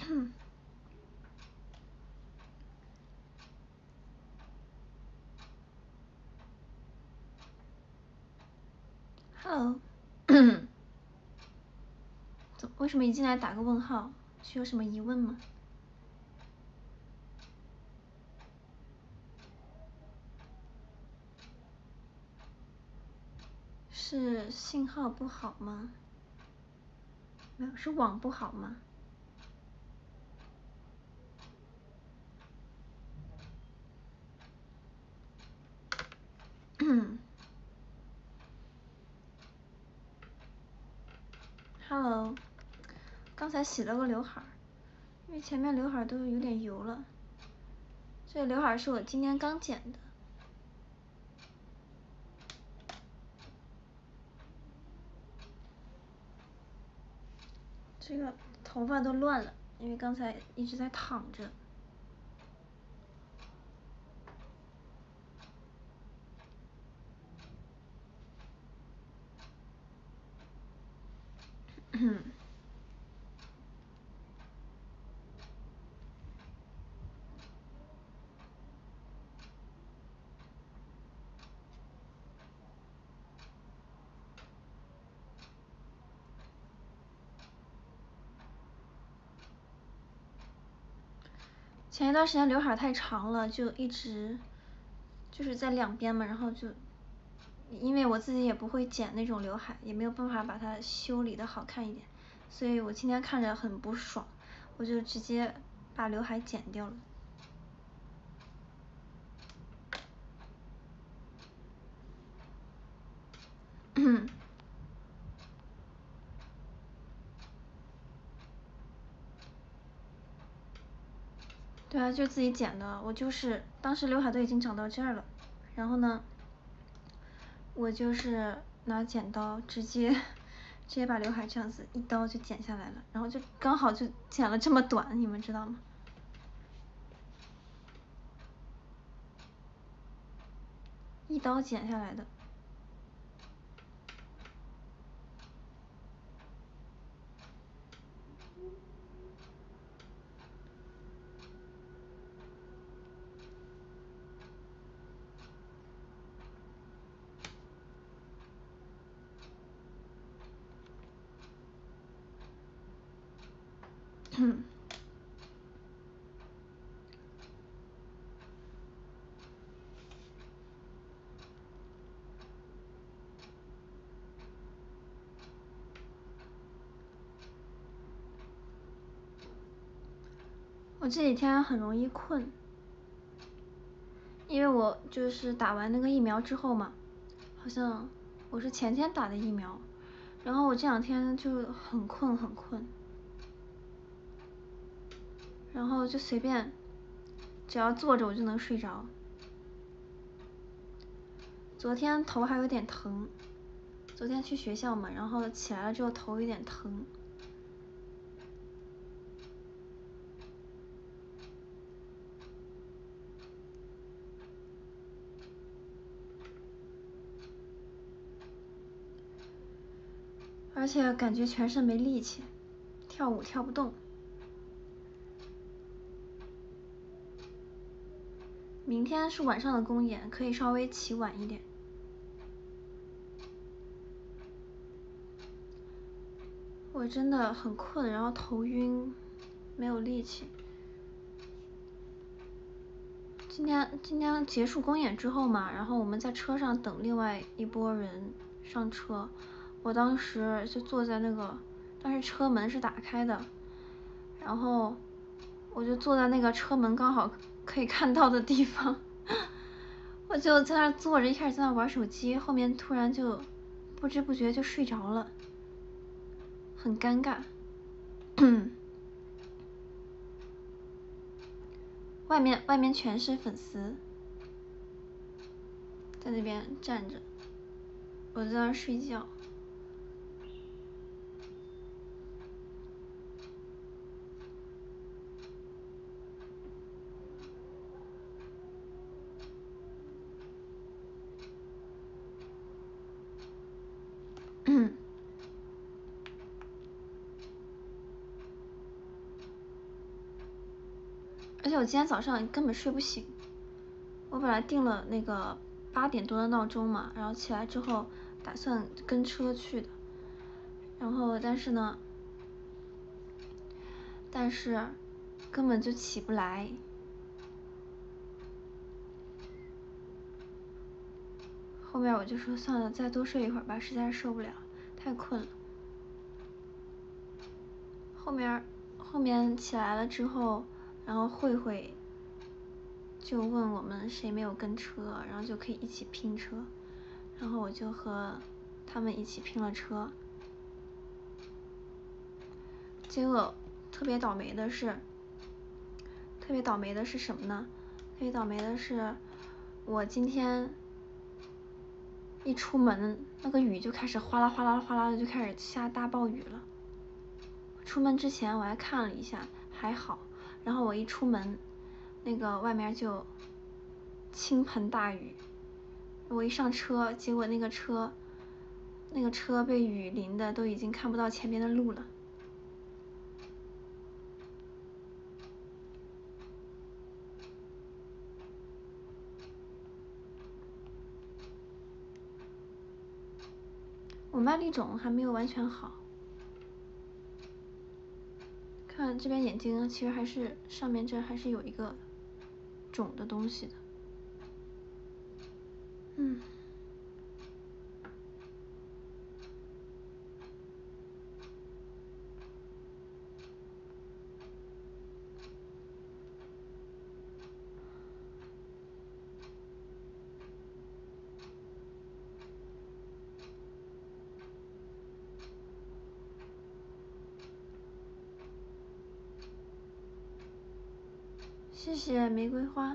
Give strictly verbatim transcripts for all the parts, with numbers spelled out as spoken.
Hello， 为什么一进来打个问号？是有什么疑问吗？是信号不好吗？没有，是网不好吗？Hello， 刚才洗了个刘海，因为前面刘海都有点油了。这个刘海是我今天刚剪的。这个头发都乱了，因为刚才一直在躺着。前一段时间刘海太长了，就一直就是在两边嘛，然后就因为我自己也不会剪那种刘海，也没有办法把它修理的好看一点，所以我今天看着很不爽，我就直接把刘海剪掉了。对啊，就自己剪的。我就是当时刘海都已经长到这儿了，然后呢，我就是拿剪刀直接直接把刘海这样子一刀就剪下来了，然后就刚好就剪了这么短，你们知道吗？一刀剪下来的。我这几天很容易困，因为我就是打完那个疫苗之后嘛，好像我是前天打的疫苗，然后我这两天就很困很困，然后就随便只要坐着我就能睡着。昨天头还有点疼，昨天去学校嘛，然后起来了之后头有点疼。而且感觉全身没力气，跳舞跳不动。明天是晚上的公演，可以稍微起晚一点。我真的很困，然后头晕，没有力气。今天今天结束公演之后嘛，然后我们在车上等另外一拨人上车，我当时就坐在那个，但是车门是打开的，然后我就坐在那个车门刚好可以看到的地方，我就在那坐着，一开始在那玩手机，后面突然就不知不觉就睡着了，很尴尬。外面外面全是粉丝，在那边站着，我在那睡觉。 而且我今天早上根本睡不醒，我本来定了那个八点多的闹钟嘛，然后起来之后打算跟车去的，然后但是呢，但是根本就起不来。后面我就说算了，再多睡一会儿吧，实在是受不了，太困了。后面后面起来了之后，然后慧慧就问我们谁没有跟车，然后就可以一起拼车，然后我就和他们一起拼了车。结果特别倒霉的是，特别倒霉的是什么呢？特别倒霉的是，我今天一出门，那个雨就开始哗啦哗啦哗啦的就开始下大暴雨了。出门之前我还看了一下，还好，然后我一出门，那个外面就倾盆大雨。我一上车，结果那个车，那个车被雨淋的都已经看不到前面的路了。我麦粒肿还没有完全好，看这边眼睛其实还是上面这还是有一个肿的东西的。嗯。谢谢玫瑰花。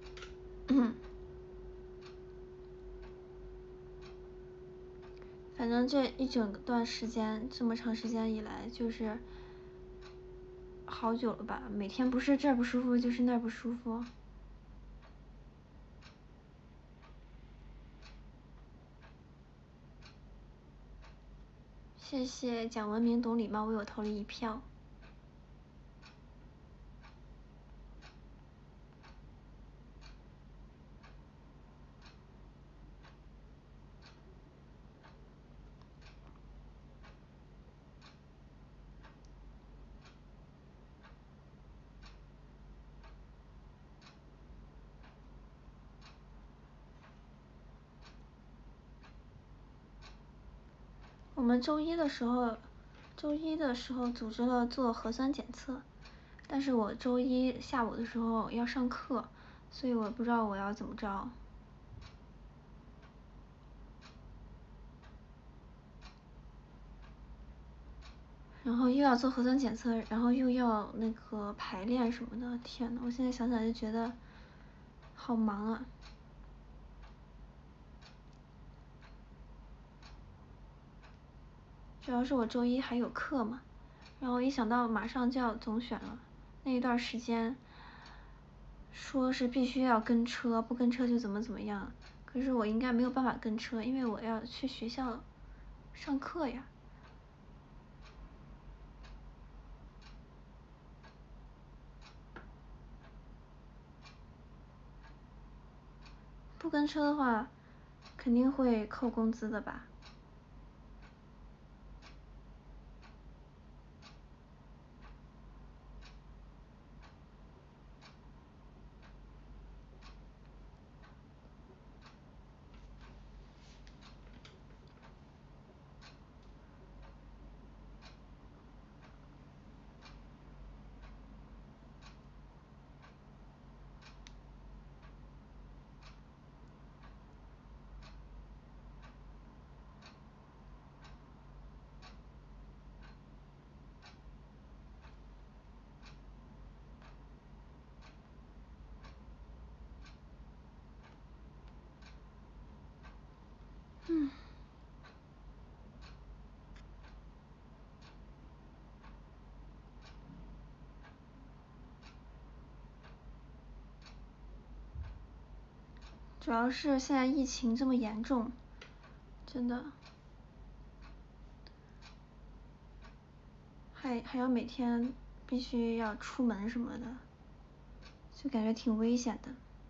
反正这一整段时间，这么长时间以来，就是好久了吧，每天不是这儿不舒服就是那儿不舒服。谢谢讲文明懂礼貌为我投了一票。我们周一的时候，周一的时候组织了做核酸检测，但是我周一下午的时候要上课，所以我不知道我要怎么着。然后又要做核酸检测，然后又要那个排练什么的，天呐，我现在想想就觉得好忙啊。主要是我周一还有课嘛，然后一想到马上就要总选了，那一段时间说是必须要跟车，不跟车就怎么怎么样，可是我应该没有办法跟车，因为我要去学校上课呀。不跟车的话，肯定会扣工资的吧。嗯。主要是现在疫情这么严重，真的，还还要每天必须要出门什么的。 就感觉挺危险的。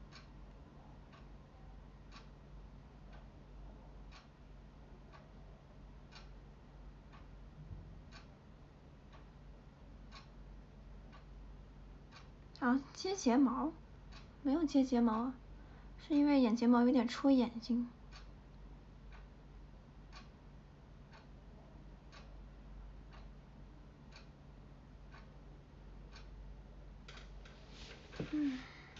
啊，接睫毛？没有接睫毛啊，是因为眼睫毛有点戳眼睛。嗯。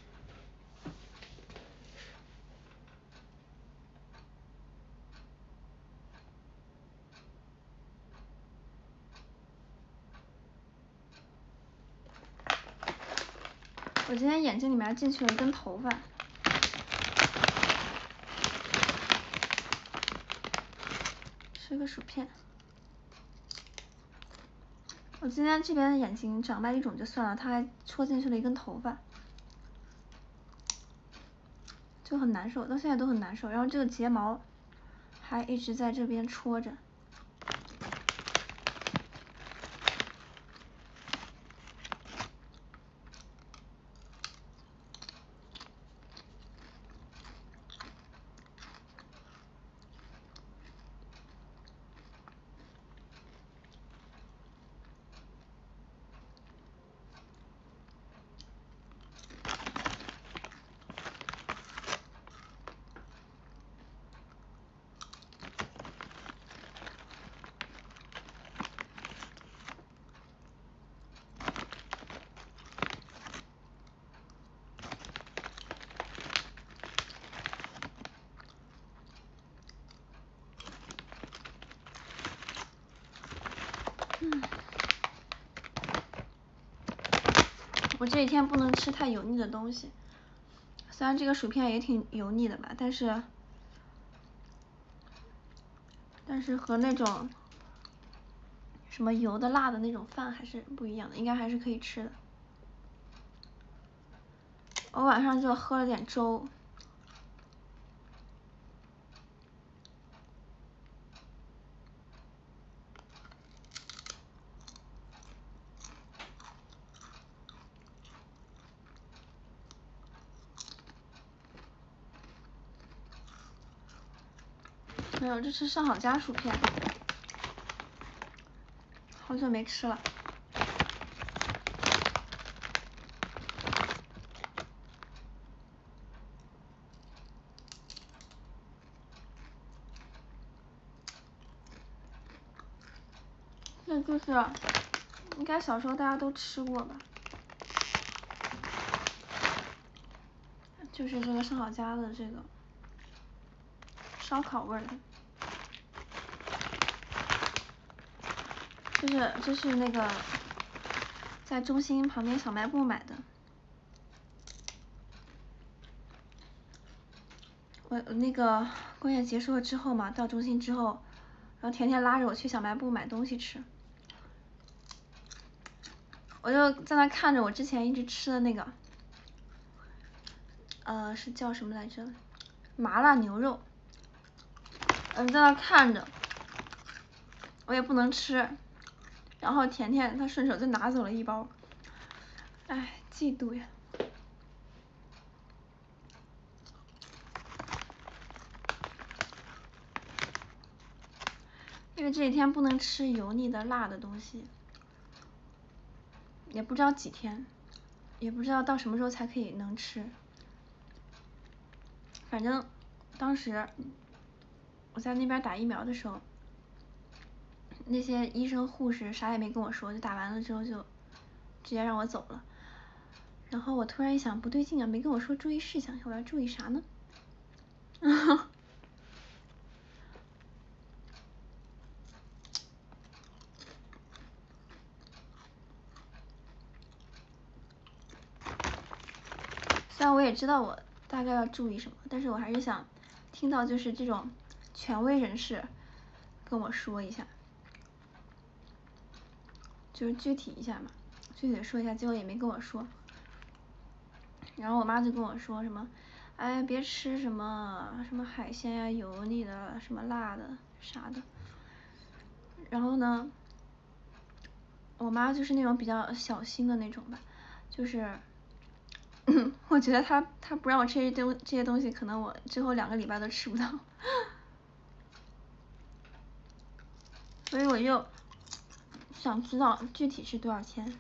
我今天眼睛里面进去了一根头发。吃个薯片。我今天这边的眼睛长败一肿就算了，它还戳进去了一根头发，就很难受，到现在都很难受。然后这个睫毛还一直在这边戳着。嗯，我这几天不能吃太油腻的东西，虽然这个薯片也挺油腻的吧，但是但是和那种什么油的辣的那种饭还是不一样的，应该还是可以吃的。我晚上就喝了点粥。没有，这是上好佳薯片，好久没吃了。这就是应该小时候大家都吃过吧，就是这个上好佳的这个烧烤味的。就是就是那个在中心旁边小卖部买的。我那个公演结束了之后嘛，到中心之后，然后甜甜拉着我去小卖部买东西吃，我就在那看着我之前一直吃的那个，呃，是叫什么来着？麻辣牛肉。嗯，在那看着，我也不能吃，然后甜甜她顺手就拿走了一包，哎，嫉妒呀。因为这几天不能吃油腻的辣的东西，也不知道几天，也不知道到什么时候才可以能吃。反正当时我在那边打疫苗的时候，那些医生护士啥也没跟我说，就打完了之后就直接让我走了。然后我突然一想，不对劲啊，没跟我说注意事项，我要注意啥呢？虽然我也知道我大概要注意什么，但是我还是想听到就是这种权威人士跟我说一下，就是具体一下嘛，具体的说一下，结果也没跟我说。然后我妈就跟我说什么，哎，别吃什么什么海鲜呀、油腻的、什么辣的啥的。然后呢，我妈就是那种比较小心的那种吧，就是我觉得他他不让我吃这些东这些东西，可能我之后两个礼拜都吃不到。所以我就想知道具体是多少钱。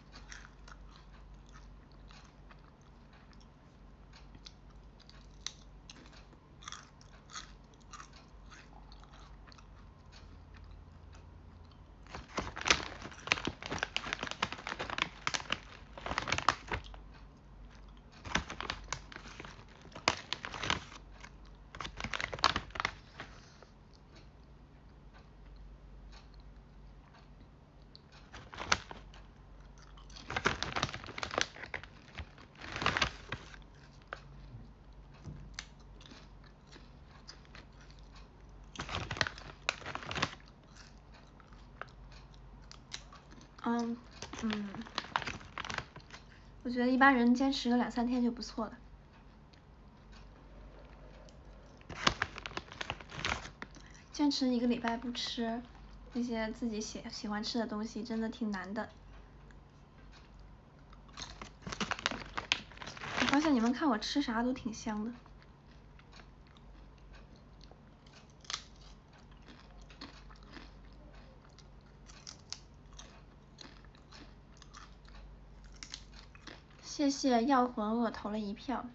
嗯嗯，我觉得一般人坚持个两三天就不错了。坚持一个礼拜不吃那些自己喜喜欢吃的东西，真的挺难的。我发现你们看我吃啥都挺香的。谢谢药魂为我投了一票。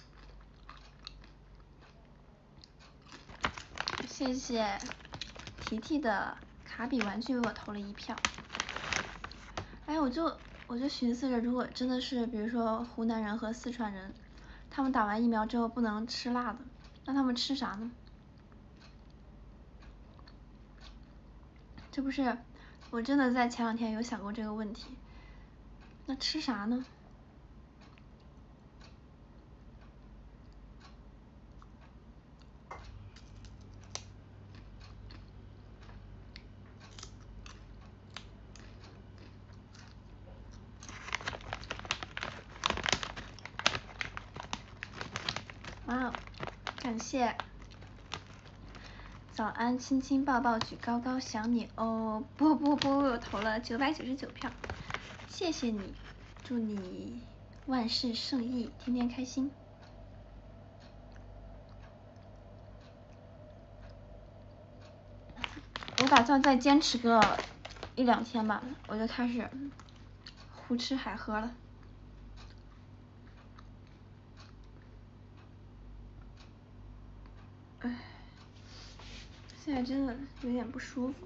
谢谢提提的卡比玩具为我投了一票。哎，我就我就寻思着，如果真的是比如说湖南人和四川人，他们打完疫苗之后不能吃辣的，那他们吃啥呢？这不是，我真的在前两天有想过这个问题。那吃啥呢？哇，感谢。早安，亲亲抱抱举高高想你哦，波波波为我投了九百九十九票，谢谢你，祝你万事胜意，天天开心。我打算再坚持个一两天吧，我就开始胡吃海喝了。唉，现在真的有点不舒服。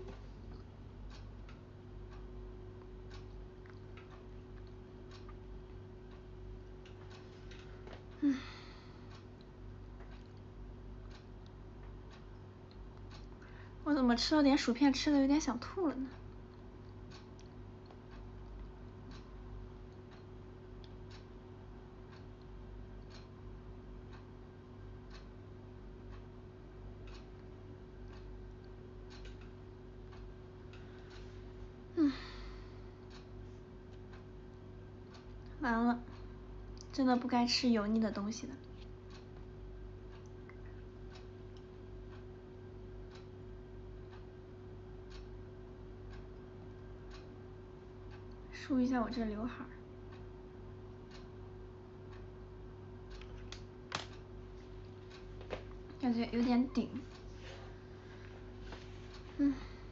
嗯，我怎么吃了点薯片，吃的有点想吐了呢？嗯，完了，真的不该吃油腻的东西的。梳一下我这刘海儿，感觉有点顶。嗯，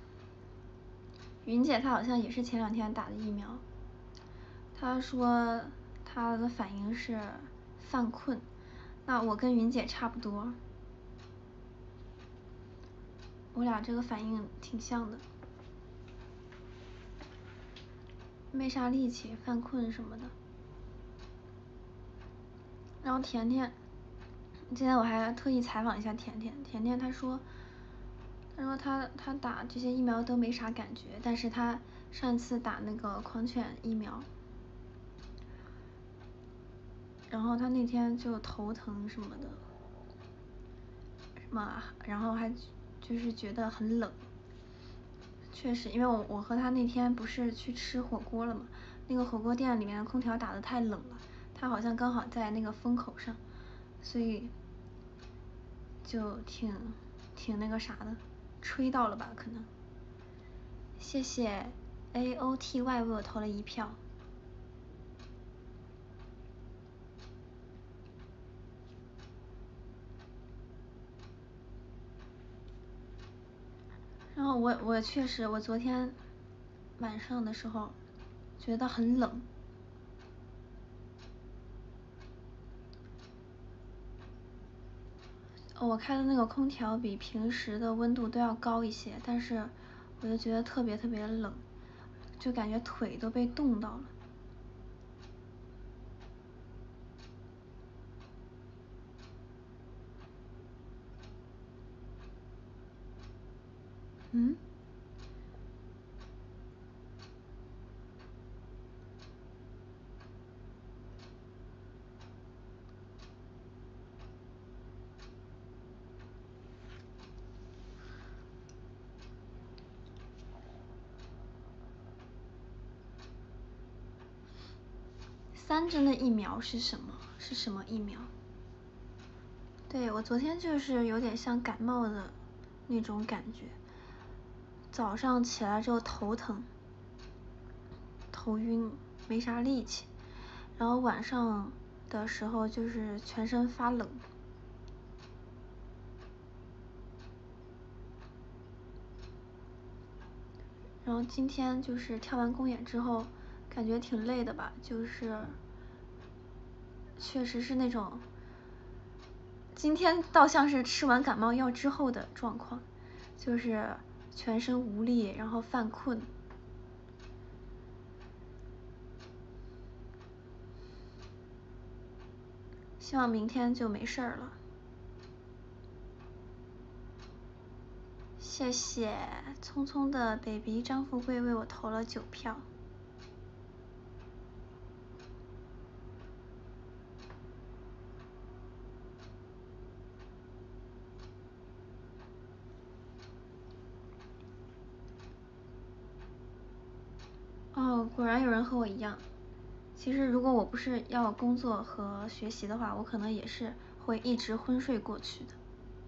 云姐她好像也是前两天打的疫苗，她说她的反应是犯困，那我跟云姐差不多，我俩这个反应挺像的，没啥力气，犯困什么的。然后甜甜，今天我还特意采访一下甜甜，甜甜她说，她说她她打这些疫苗都没啥感觉，但是她上次打那个狂犬疫苗，然后她那天就头疼什么的，什么，然后还就是觉得很冷。确实，因为我我和他那天不是去吃火锅了嘛，那个火锅店里面的空调打得太冷了，他好像刚好在那个风口上，所以就挺挺那个啥的，吹到了吧可能。谢谢 A O T Y 为我投了一票。 然后我我确实，我昨天晚上的时候觉得很冷。我开的那个空调比平时的温度都要高一些，但是我就觉得特别特别冷，就感觉腿都被冻到了。嗯？三针的疫苗是什么？是什么疫苗？对，我昨天就是有点像感冒的那种感觉，早上起来之后头疼、头晕，没啥力气，然后晚上的时候就是全身发冷。然后今天就是跳完公演之后，感觉挺累的吧，就是确实是那种，今天倒像是吃完感冒药之后的状况，就是全身无力，然后犯困。希望明天就没事儿了。谢谢匆匆的 baby 张富贵为我投了九票。哦，果然有人和我一样。其实如果我不是要工作和学习的话，我可能也是会一直昏睡过去的。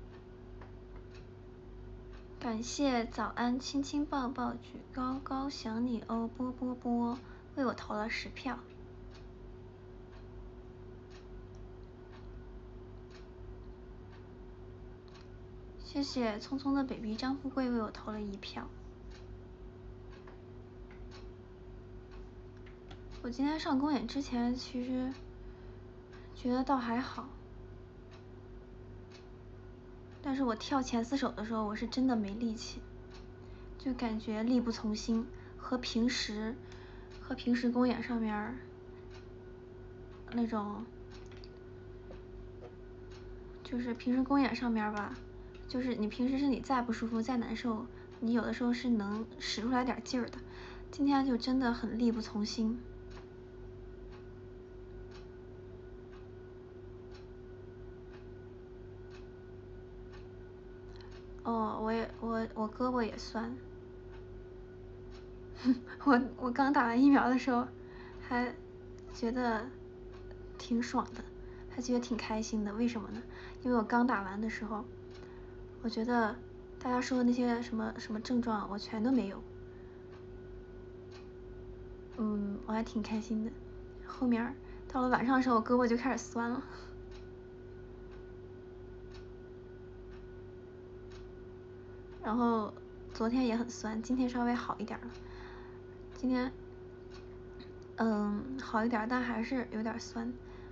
感谢早安亲亲抱抱举高高想你哦波波波为我投了十票。谢谢匆匆的 baby 张富贵为我投了一票。我今天上公演之前其实觉得倒还好，但是我跳前四首的时候我是真的没力气，就感觉力不从心，和平时和平时公演上面那种，就是平时公演上面吧，就是你平时身体再不舒服再难受，你有的时候是能使出来点劲儿的，今天就真的很力不从心。哦，我也我我胳膊也酸。我我刚打完疫苗的时候，还觉得挺爽的，还觉得挺开心的。为什么呢？因为我刚打完的时候，我觉得大家说的那些什么什么症状，我全都没有。嗯，我还挺开心的。后面到了晚上的时候，我胳膊就开始酸了。然后昨天也很酸，今天稍微好一点了。今天嗯好一点，但还是有点酸。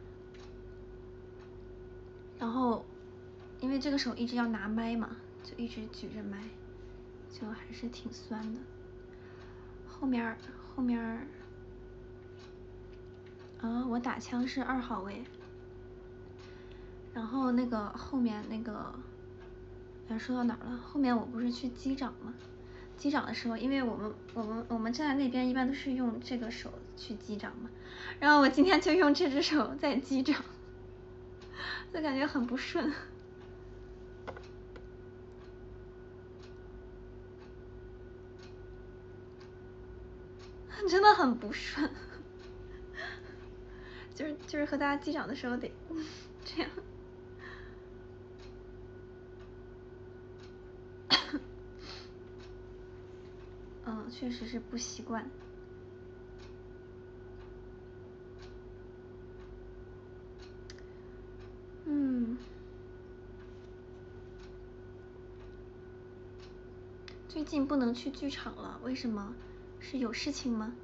然后因为这个手一直要拿麦嘛，就一直举着麦，就还是挺酸的。后面后面啊，我打枪是二号位。然后那个后面那个，哎，说到哪儿了？后面我不是去击掌吗？击掌的时候，因为我们我们我们站在那边一般都是用这个手去击掌嘛，然后我今天就用这只手在击掌，就感觉很不顺。真的很不顺。就是就是和大家击掌的时候得这样。嗯，确实是不习惯。嗯， 最近不能去剧场了，为什么？是有事情吗？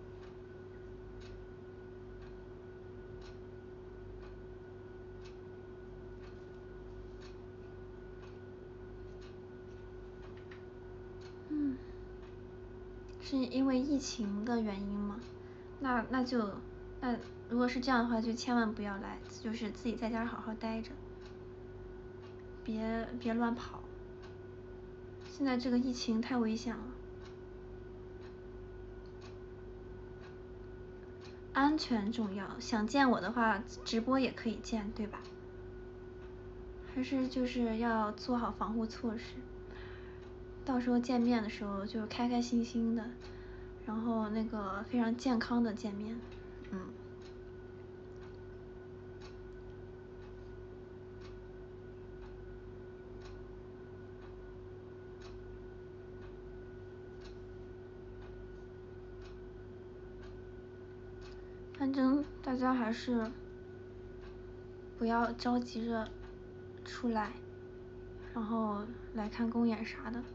嗯，是因为疫情的原因吗？那那就那如果是这样的话，就千万不要来，就是自己在家好好待着，别别乱跑。现在这个疫情太危险了。安全重要，想见我的话，直播也可以见，对吧？还是就是要做好防护措施，到时候见面的时候就开开心心的，然后那个非常健康的见面，嗯。反正大家还是不要着急着出来，然后来看公演啥的。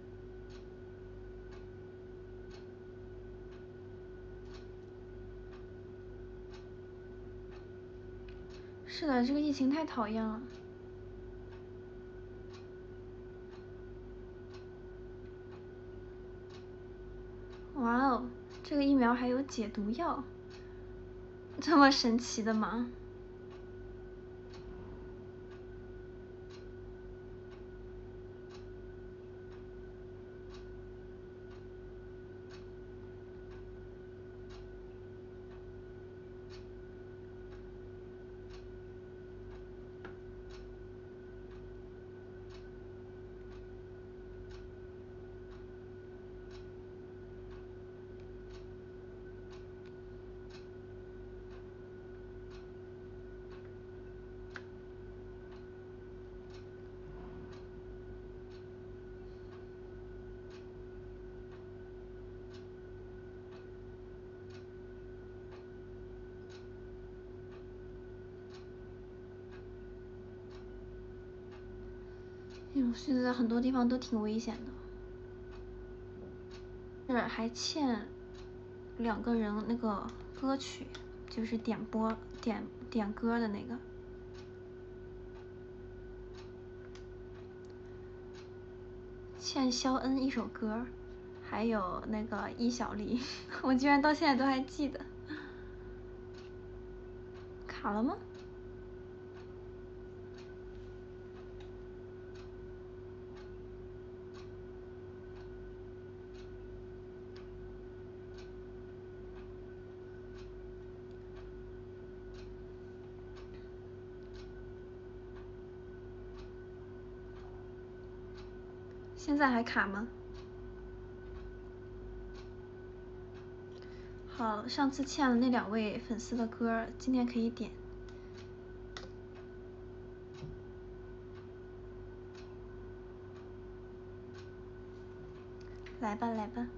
是的，这个疫情太讨厌了。哇哦，这个疫苗还有解毒药，这么神奇的吗？哎呦，现在很多地方都挺危险的。是还欠两个人那个歌曲，就是点播点点歌的那个。欠肖恩一首歌，还有那个易小莉，我居然到现在都还记得。卡了吗？现在还卡吗？好，上次欠了那两位粉丝的歌，今天可以点。来吧，来吧。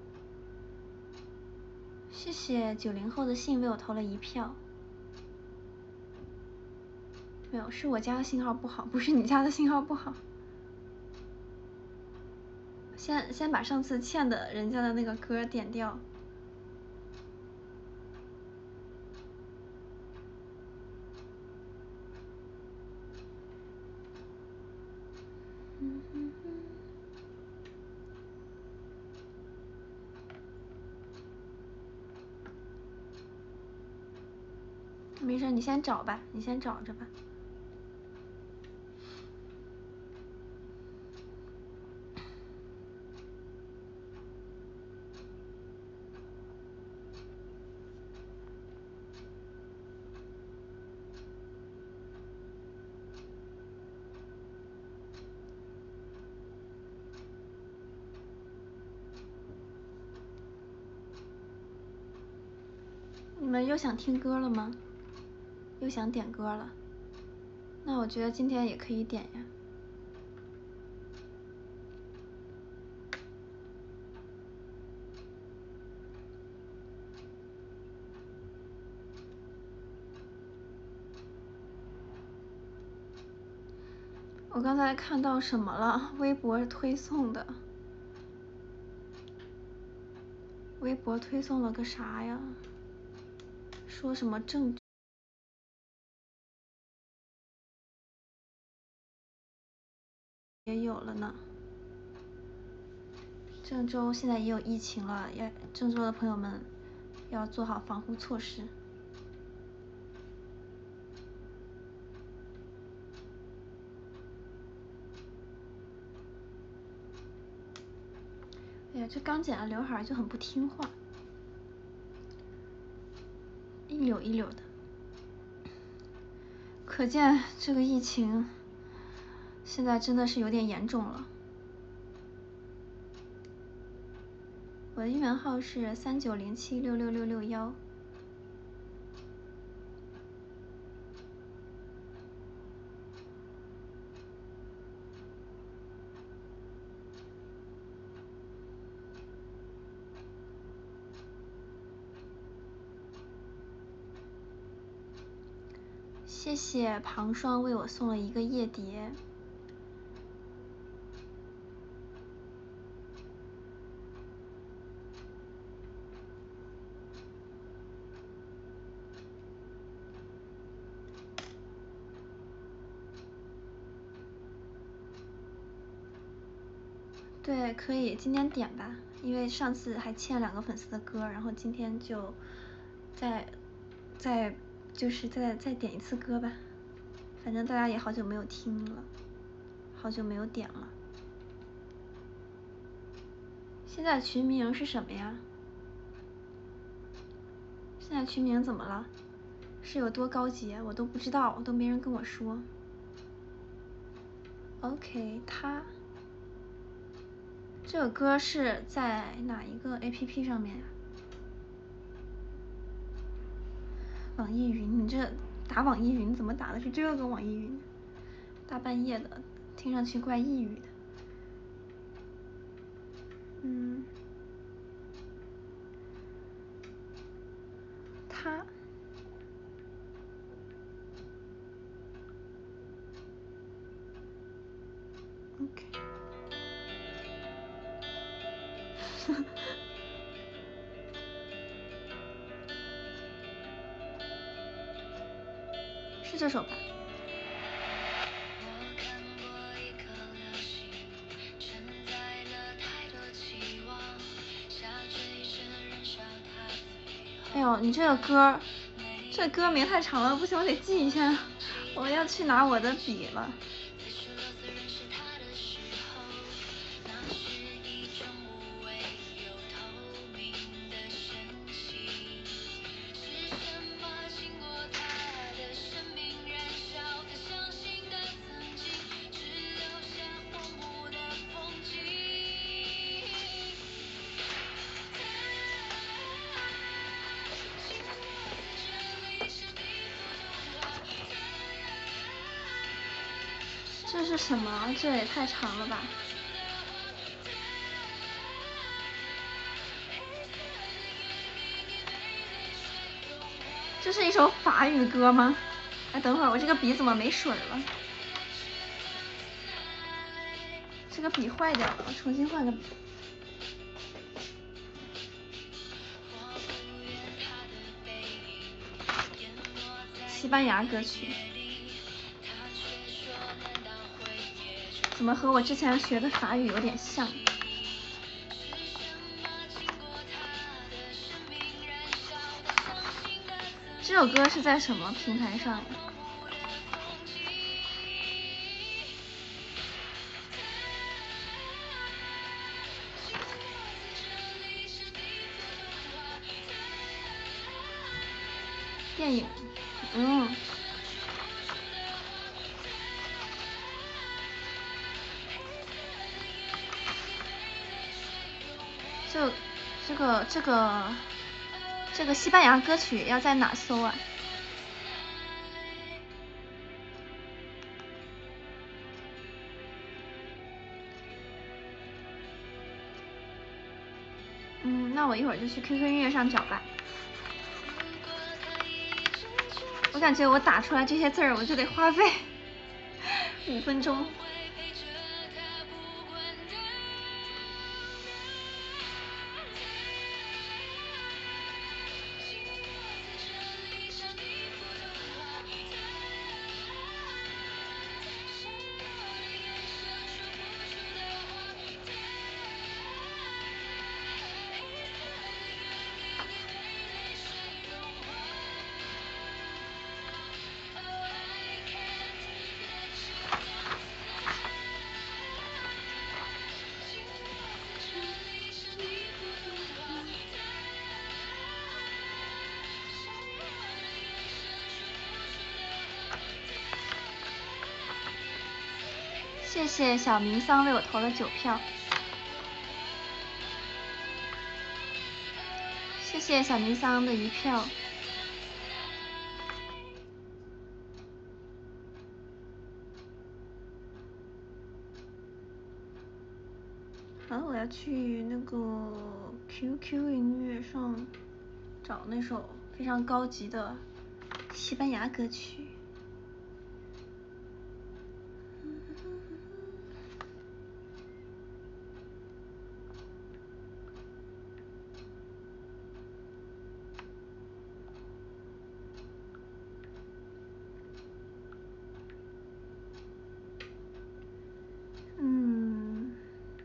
谢谢九零后的信为我投了一票。没有，是我家的信号不好，不是你家的信号不好。先先把上次欠的人家的那个歌点掉。嗯哼哼。没事，你先找吧，你先找着吧。你们又想听歌了吗？又想点歌了？那我觉得今天也可以点呀。我刚才看到什么了？微博推送的。 微博推送了个啥呀？说什么郑也有了呢？郑州现在也有疫情了，要郑州的朋友们要做好防护措施。哎呀，这刚剪了刘海就很不听话，一绺一绺的。可见这个疫情现在真的是有点严重了。我的应援号是三九零七六六六六幺。谢谢庞双为我送了一个夜蝶。对，可以今天点吧，因为上次还欠两个粉丝的歌，然后今天就再再就是再再点一次歌吧，反正大家也好久没有听了，好久没有点了。现在群名是什么呀？现在群名怎么了？是有多高级？我都不知道，都没人跟我说。OK， 他这个歌是在哪一个 A P P 上面呀？网易云，你这打网易云怎么打的是这个网易云？大半夜的，听上去怪抑郁的。嗯，他。OK。是这首吧？哎呦，你这个歌，这歌名太长了，不行，我得记一下。我要去拿我的笔了。这是什么？这也太长了吧！这是一首法语歌吗？哎，等会儿，我这个笔怎么没水了？这个笔坏掉了，我重新换个笔。西班牙歌曲。怎么和我之前学的法语有点像？这首歌是在什么平台上呀？电影，嗯。这这个这个这个西班牙歌曲要在哪搜啊？嗯，那我一会儿就去 Q Q 音乐上找吧。我感觉我打出来这些字儿，我就得花费五分钟。 谢谢小明桑为我投了九票，谢谢小明桑的一票。好，我要去那个 Q Q 音乐上找那首非常高级的西班牙歌曲。嗯，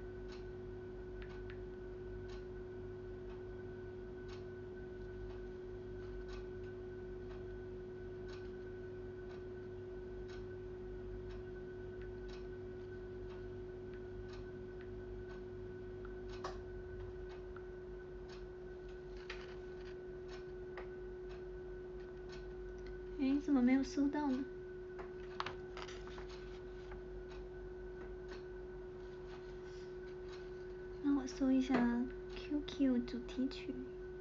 哎，怎么没有搜到呢？让我搜一下 Q Q 主题曲。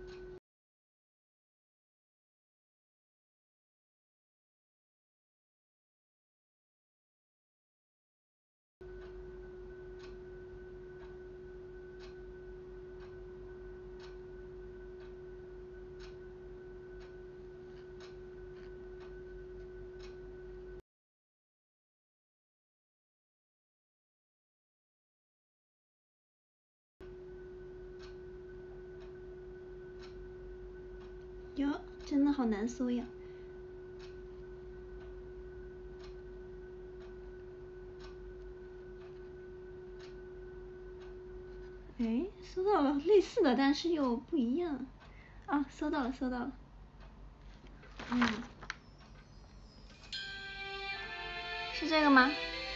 哟，真的好难搜呀！哎，搜到了类似的，但是又不一样。啊，搜到了，搜到了。嗯，是这个吗？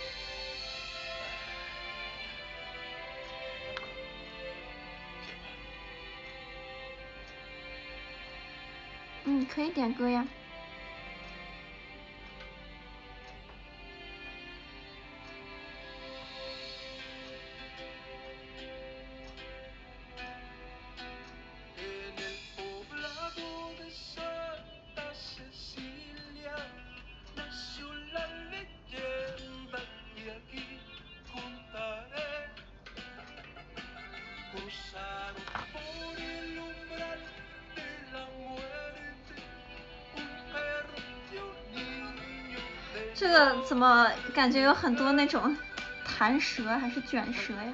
嗯，可以点歌呀。这个怎么感觉有很多那种弹舌还是卷舌呀？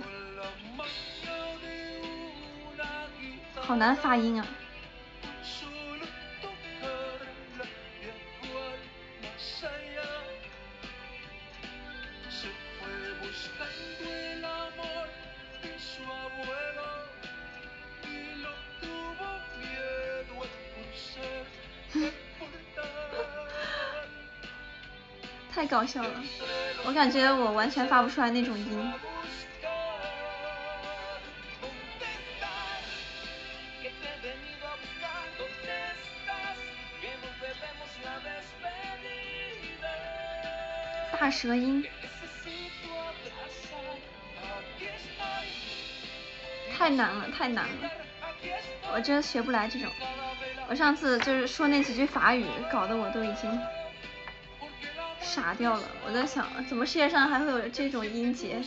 好难发音啊！太搞笑了，我感觉我完全发不出来那种音。大舌音，太难了，太难了，我真学不来这种。我上次就是说那几句法语，搞得我都已经傻掉了。我在想，怎么世界上还会有这种音节？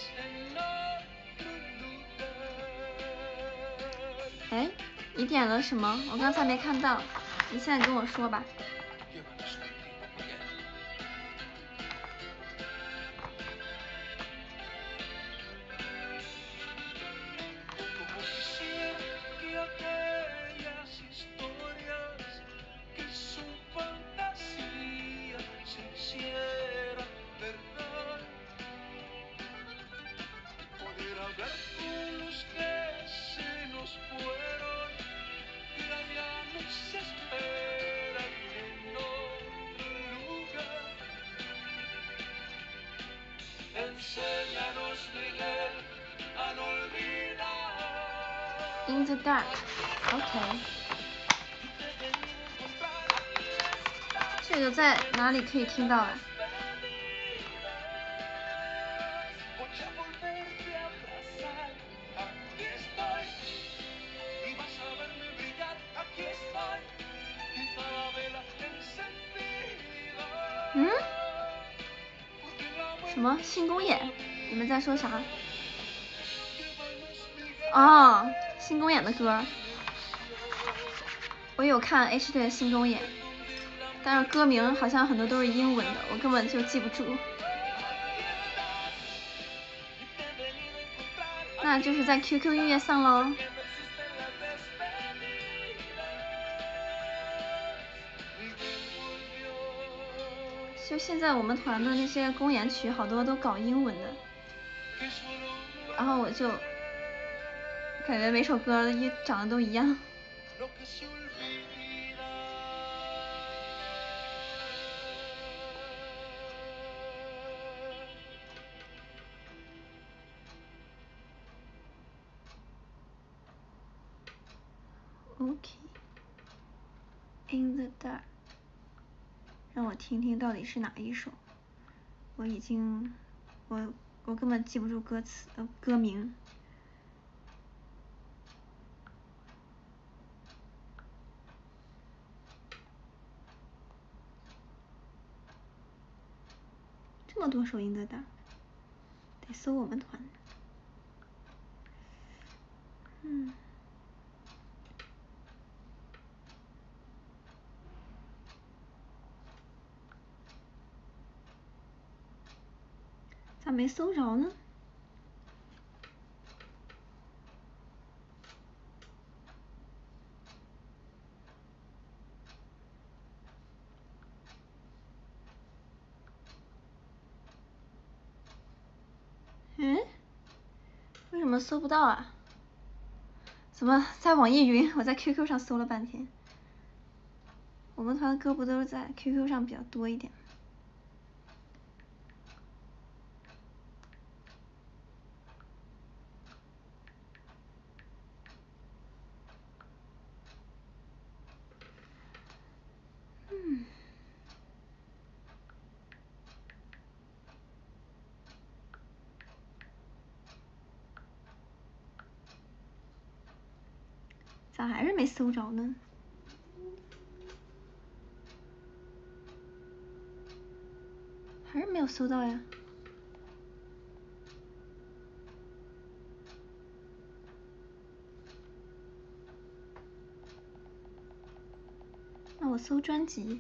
哎，你点了什么？我刚才没看到，你现在跟我说吧。In the dark, OK。这个在哪里可以听到啊？ 什么新公演？你们在说啥？哦，新公演的歌，我有看 H 队的新公演，但是歌名好像很多都是英文的，我根本就记不住。那就是在 Q Q 音乐上喽。就现在我们团的那些公演曲，好多都搞英文的，然后我就感觉每首歌一长得都一样。OK，In the dark， 让我听听到底是哪一首。我已经，我我根本记不住歌词呃歌名。这么多首In the dark，得搜我们团。嗯。咋没搜着呢？嗯？为什么搜不到啊？怎么在网易云？我在 Q Q 上搜了半天。我们团歌不都是在 Q Q 上比较多一点？嗯。咋还是没搜着呢？还是没有搜到呀。那我搜专辑。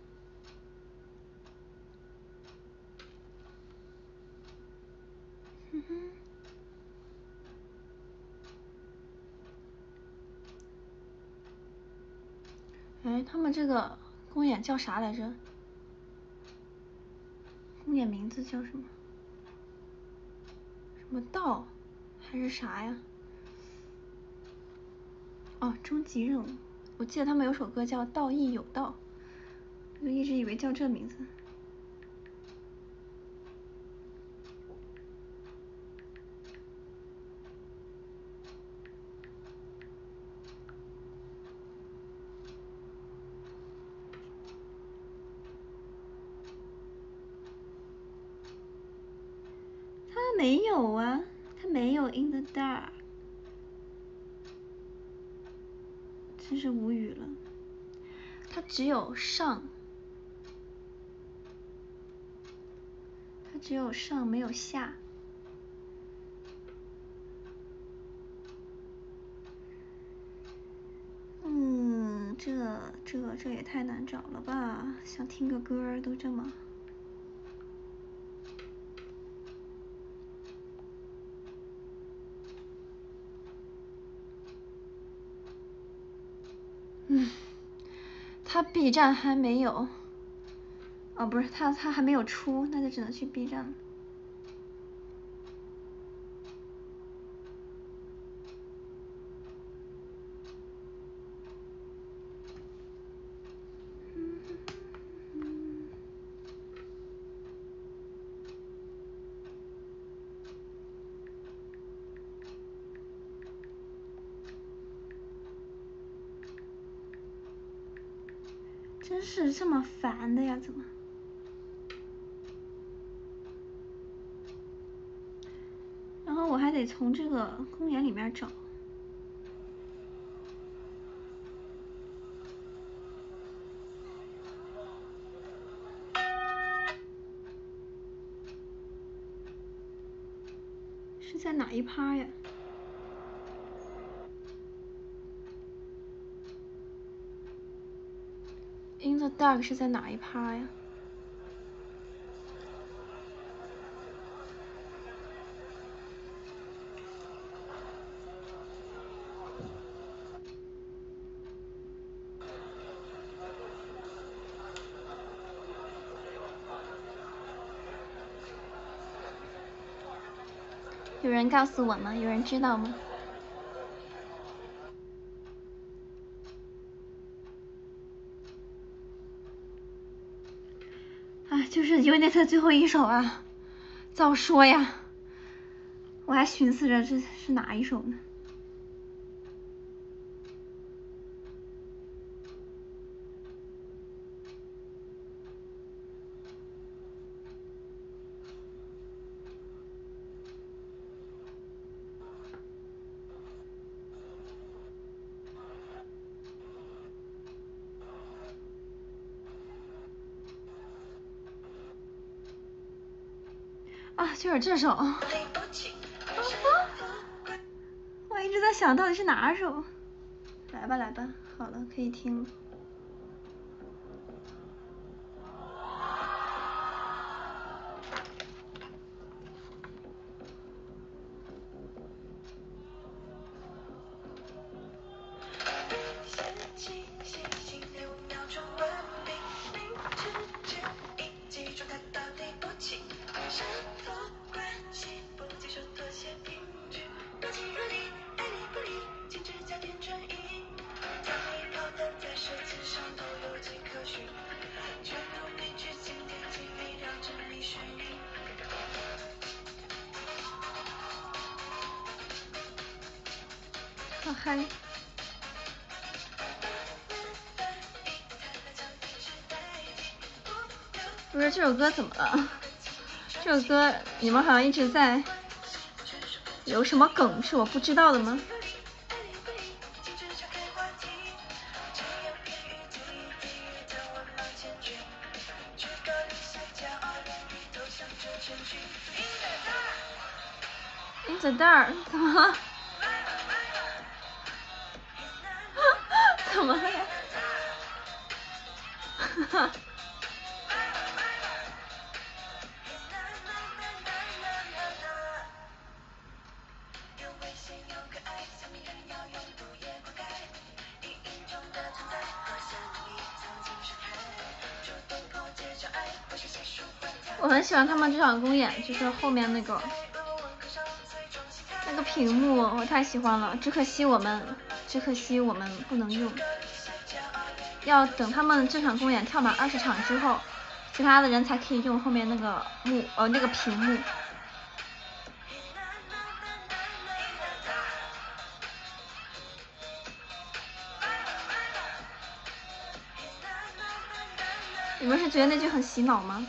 嗯哼。哎，他们这个公演叫啥来着？公演名字叫什么？什么道？还是啥呀？哦，终极任务。我记得他们有首歌叫《道义有道》，我就一直以为叫这名字。他没有啊，他没有 In the dark， 真是无语了。他只有上，他只有上没有下。嗯，这这这也太难找了吧！想听个歌都这么……嗯，他 B 站还没有，哦，不是他他还没有出，那就只能去 B 站了。真是这么烦的呀？怎么？然后我还得从这个公园里面找。 是在哪一趴呀？ In the dark 是在哪一趴呀？有人告诉我吗？有人知道吗？啊，就是 Unit 最后一首啊，早说呀！我还寻思着这是哪一首呢？啊，就是这首。我一直在想到底是哪首。来吧来吧，好了，可以听了。好嗨！不是这首歌怎么了？这首歌你们好像一直在有什么梗是我不知道的吗？In the dark 怎么了？怎么了呀？哈哈。我很喜欢他们这场公演，就是后面那个那个屏幕，我太喜欢了。只可惜我们，只可惜我们不能用，要等他们这场公演跳满二十场之后，其他的人才可以用后面那个幕呃那个屏幕。你们是觉得那句很洗脑吗？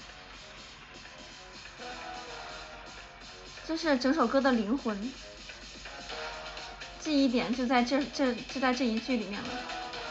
这是整首歌的灵魂，记忆点就在这这就在这一句里面了。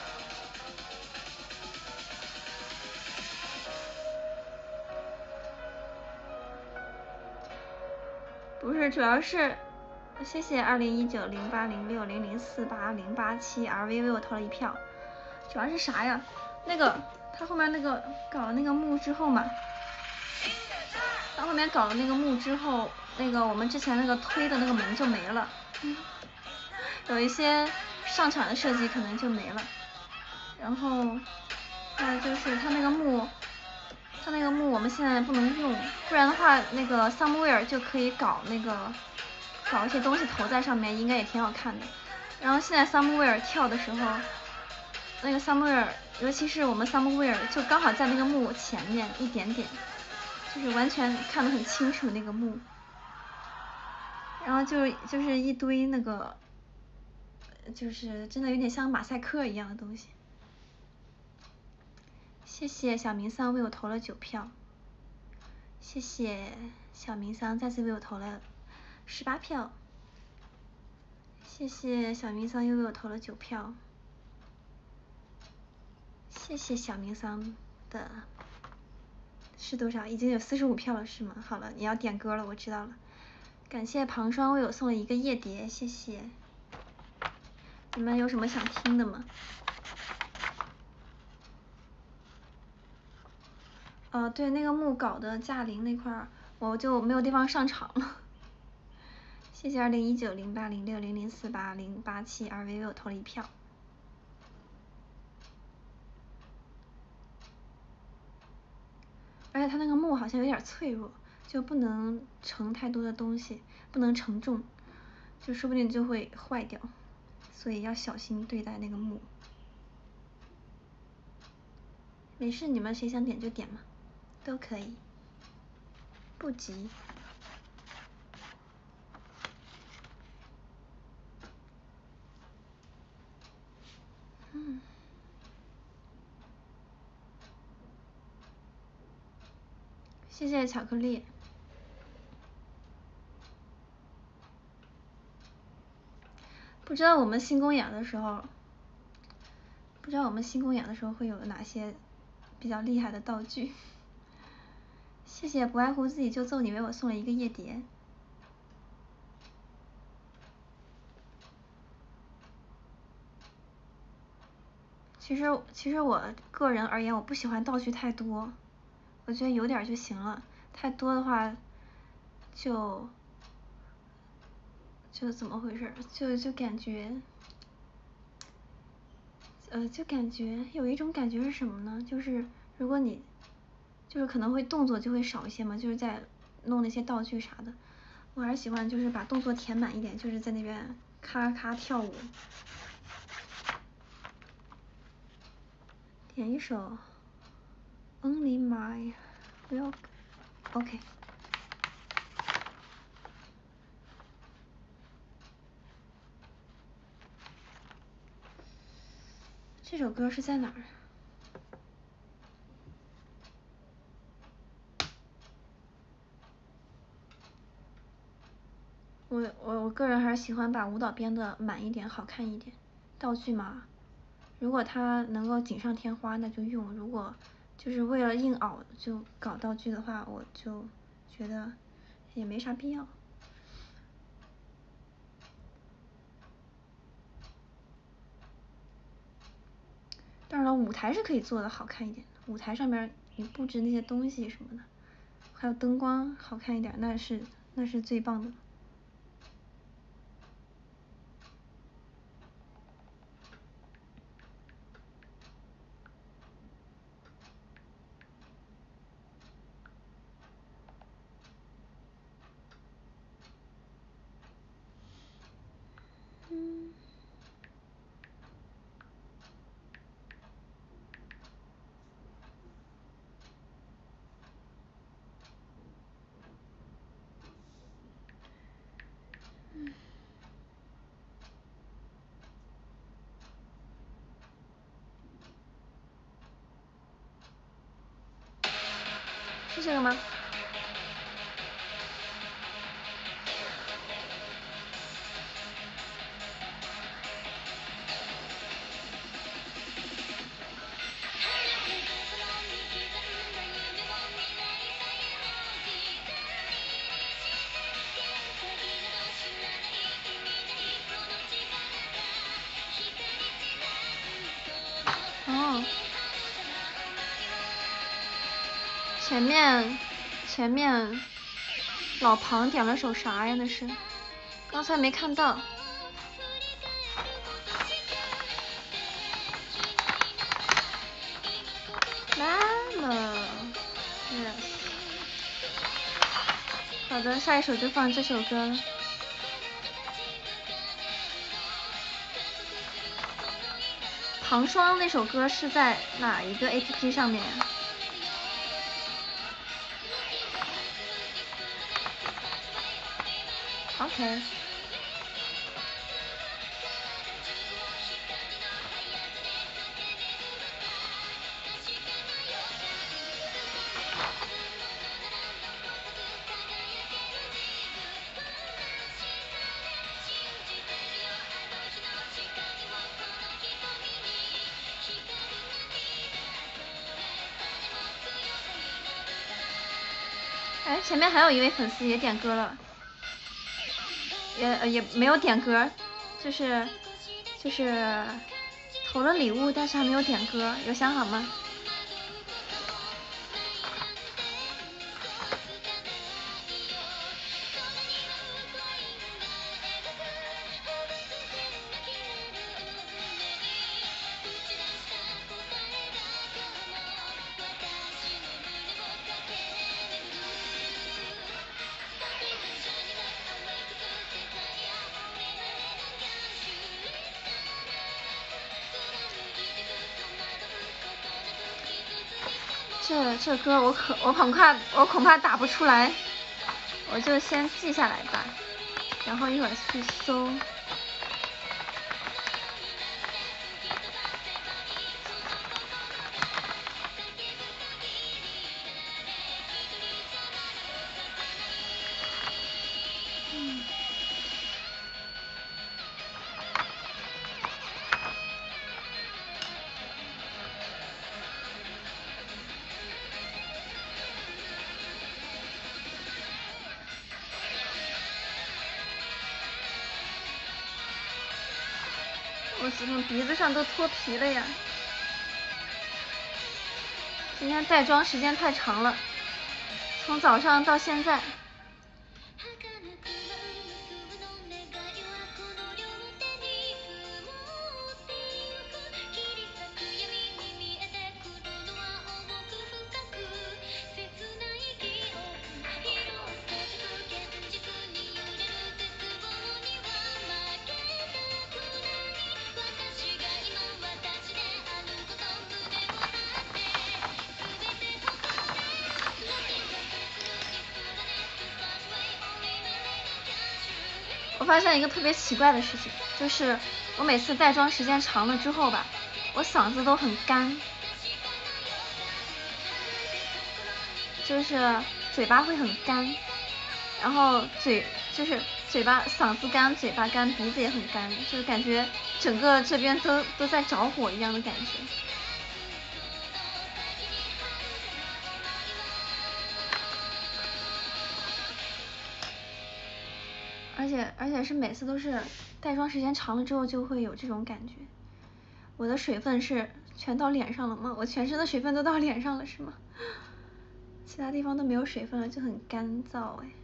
不是，主要是谢谢二零一九零八零六零零四八零八七 R V 为我投了一票。主要是啥呀？那个他后面那个搞了那个幕之后嘛，他后面搞了那个幕之后，那个我们之前那个推的那个门就没了，有一些上场的设计可能就没了。然后还有就是他那个幕，他那个幕我们现在不能用，不然的话那个 somewhere 就可以搞那个搞一些东西投在上面，应该也挺好看的。然后现在 somewhere 跳的时候，那个 somewhere 尤其是我们 somewhere 就刚好在那个幕前面一点点，就是完全看得很清楚那个幕，然后就就是一堆那个就是真的有点像马赛克一样的东西。谢谢小明桑为我投了九票，谢谢小明桑再次为我投了十八票，谢谢小明桑又为我投了九票，谢谢小明桑的是多少？已经有四十五票了是吗？好了，你要点歌了，我知道了。 感谢庞双为我送了一个夜蝶，谢谢。你们有什么想听的吗？哦，对，那个木搞的驾龄那块儿，我就没有地方上场了。谢谢二零一九零八零六零零四八零八七二维为我投了一票。而且它那个木好像有点脆弱，就不能盛太多的东西，不能承重，就说不定就会坏掉，所以要小心对待那个木。没事，你们谁想点就点嘛，都可以，不急。嗯。谢谢巧克力。不知道我们新公演的时候，不知道我们新公演的时候会有哪些比较厉害的道具。谢谢不爱护自己就揍你为我送了一个夜蝶。其实其实我个人而言，我不喜欢道具太多，我觉得有点就行了，太多的话就就怎么回事？就就感觉，呃，就感觉有一种感觉是什么呢？就是如果你就是可能会动作就会少一些嘛，就是在弄那些道具啥的。我还是喜欢就是把动作填满一点，就是在那边咔咔跳舞。点一首 Only My Will。OK。这首歌是在哪儿？我我我个人还是喜欢把舞蹈编的满一点，好看一点。道具嘛，如果它能够锦上添花，那就用；如果就是为了硬凹就搞道具的话，我就觉得也没啥必要。当然了，舞台是可以做的好看一点的，舞台上面你布置那些东西什么的，还有灯光好看一点，那是那是最棒的。嗯。嗯。是这个吗？哦。前面前面老庞点了首啥呀？那是刚才没看到。Yes。好的，下一首就放这首歌了。庞双那首歌是在哪一个 A P P 上面？OK。哎，前面还有一位粉丝也点歌了。 也也没有点歌，就是就是投了礼物，但是还没有点歌，有想好吗？这这歌我可我恐怕我恐怕打不出来，我就先记下来吧，然后一会儿去搜。嗯。我怎么鼻子上都脱皮了呀？今天带妆时间太长了，从早上到现在。我发现一个特别奇怪的事情，就是我每次带妆时间长了之后吧，我嗓子都很干，就是嘴巴会很干，然后嘴就是嘴巴嗓子干，嘴巴干，鼻子也很干，就是感觉整个这边都都在着火一样的感觉。而且而且是每次都是带妆时间长了之后就会有这种感觉。我的水分是全到脸上了吗？我全身的水分都到脸上了是吗？其他地方都没有水分了，就很干燥哎。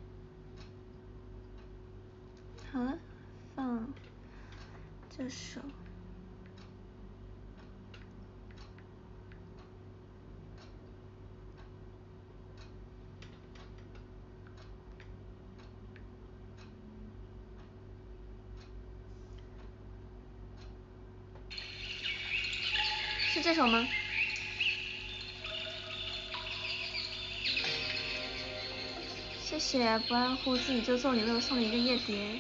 好了，放这首。是这首吗？谢谢不爱护自己就做礼为我送了一个夜蝶。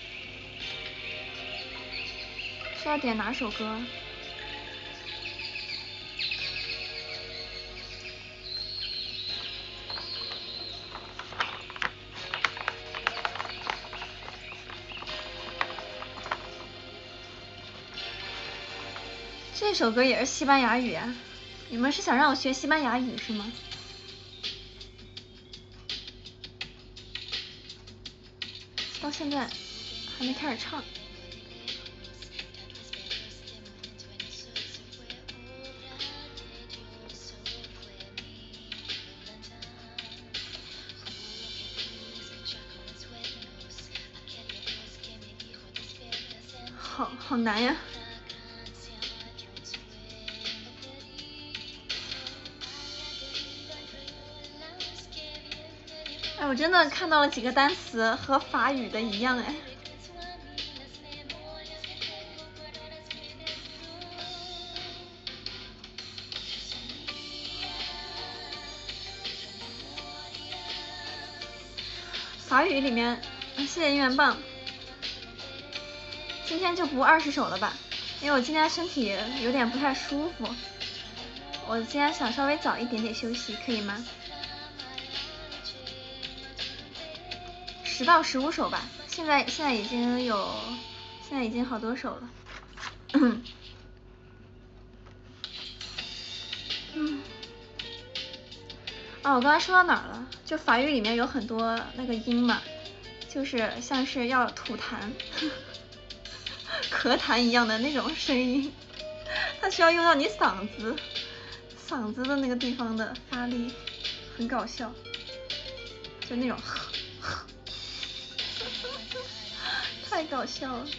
是要点哪首歌？这首歌也是西班牙语啊，你们是想让我学西班牙语是吗？到现在还没开始唱。好好难呀。哎，我真的看到了几个单词和法语的一样哎。法语里面，谢谢音源棒。今天就不二十首了吧，因为我今天身体有点不太舒服，我今天想稍微早一点点休息，可以吗？十到十五首吧，现在现在已经有，现在已经好多首了。嗯。哦，我刚才说到哪儿了？就法语里面有很多那个音嘛， 就是像是要吐痰、咳痰一样的那种声音，它需要用到你嗓子、嗓子的那个地方的发力，很搞笑，就那种，太搞笑了。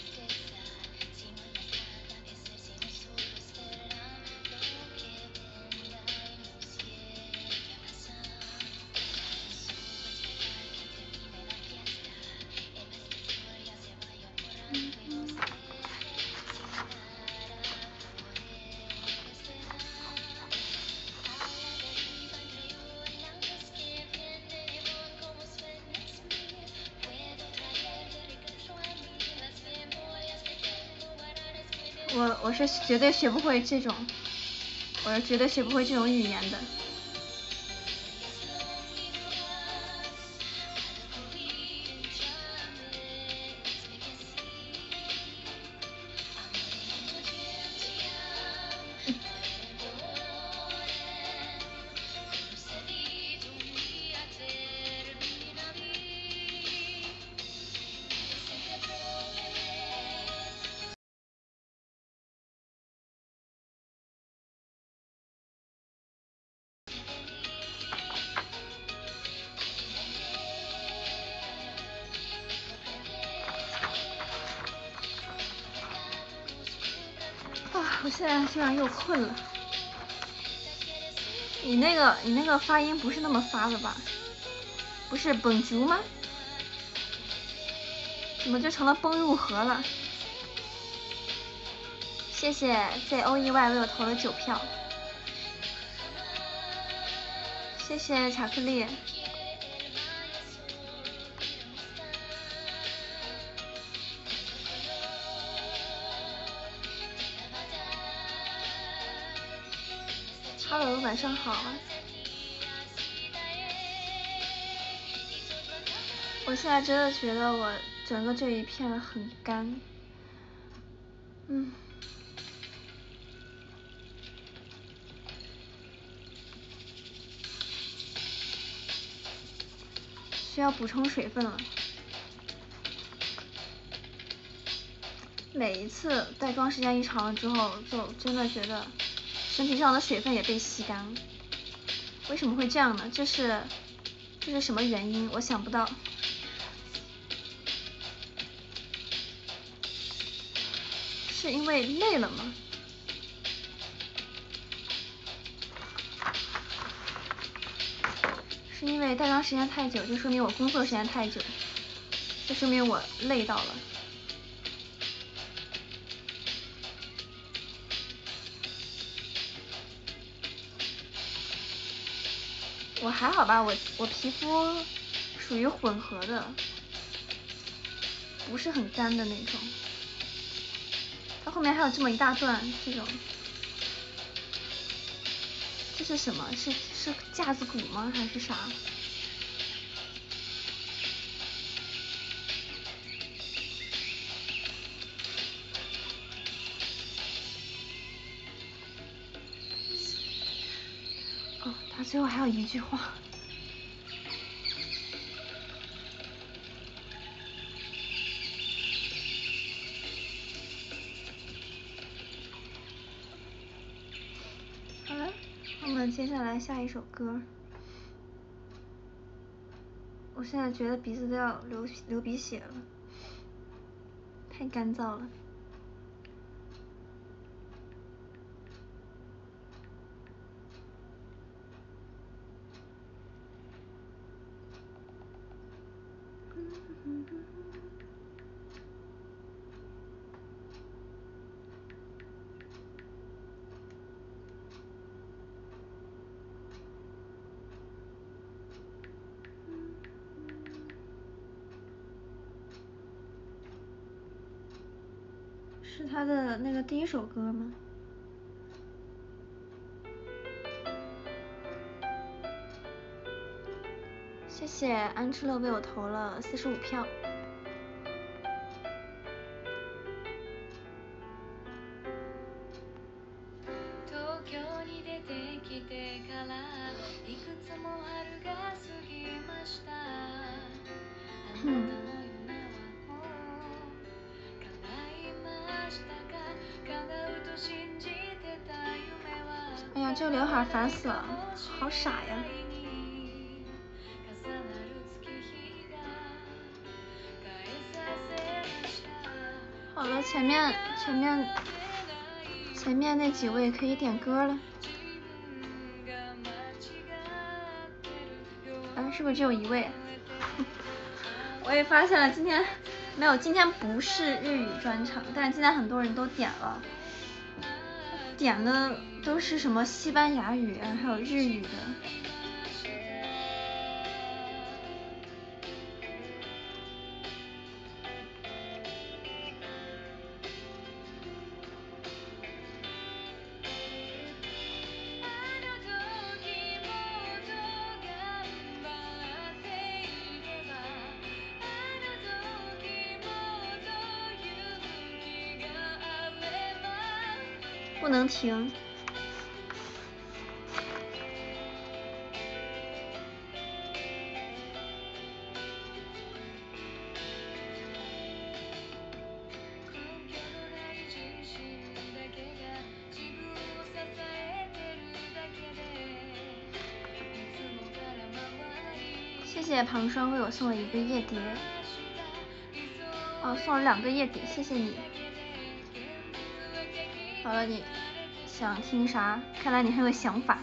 我我是绝对学不会这种，我是绝对学不会这种语言的。我现在居然又困了。你那个你那个发音不是那么发的吧？不是本竹吗？怎么就成了崩入盒了？谢谢 Z O E Y 为我投了九票，谢谢巧克力。Hello， 晚上好。我现在真的觉得我整个这一片很干，嗯，需要补充水分了。每一次带妆时间一长了之后，就真的觉得身体上的水分也被吸干了。为什么会这样呢？这是这是什么原因？我想不到。是因为累了吗？是因为带妆时间太久，就说明我工作时间太久，就说明我累到了。我还好吧，我我皮肤属于混合的，不是很干的那种。它后面还有这么一大段这种，这是什么？是是架子鼓吗？还是啥？哦，它最后还有一句话。好了，我们接下来下一首歌。我现在觉得鼻子都要流流鼻血了，太干燥了。是他的那个第一首歌吗？谢谢安之乐为我投了四十五票。嗯。 呀，这刘海烦死了，好傻呀！好了，前面前面前面那几位可以点歌了。哎，是不是只有一位？我也发现了，今天没有，今天不是日语专场，但是今天很多人都点了，点的都是什么西班牙语，还有日语的。不能停。谢谢庞双为我送了一个夜蝶，哦，送了两个夜蝶，谢谢你。好了，你想听啥？看来你很有想法。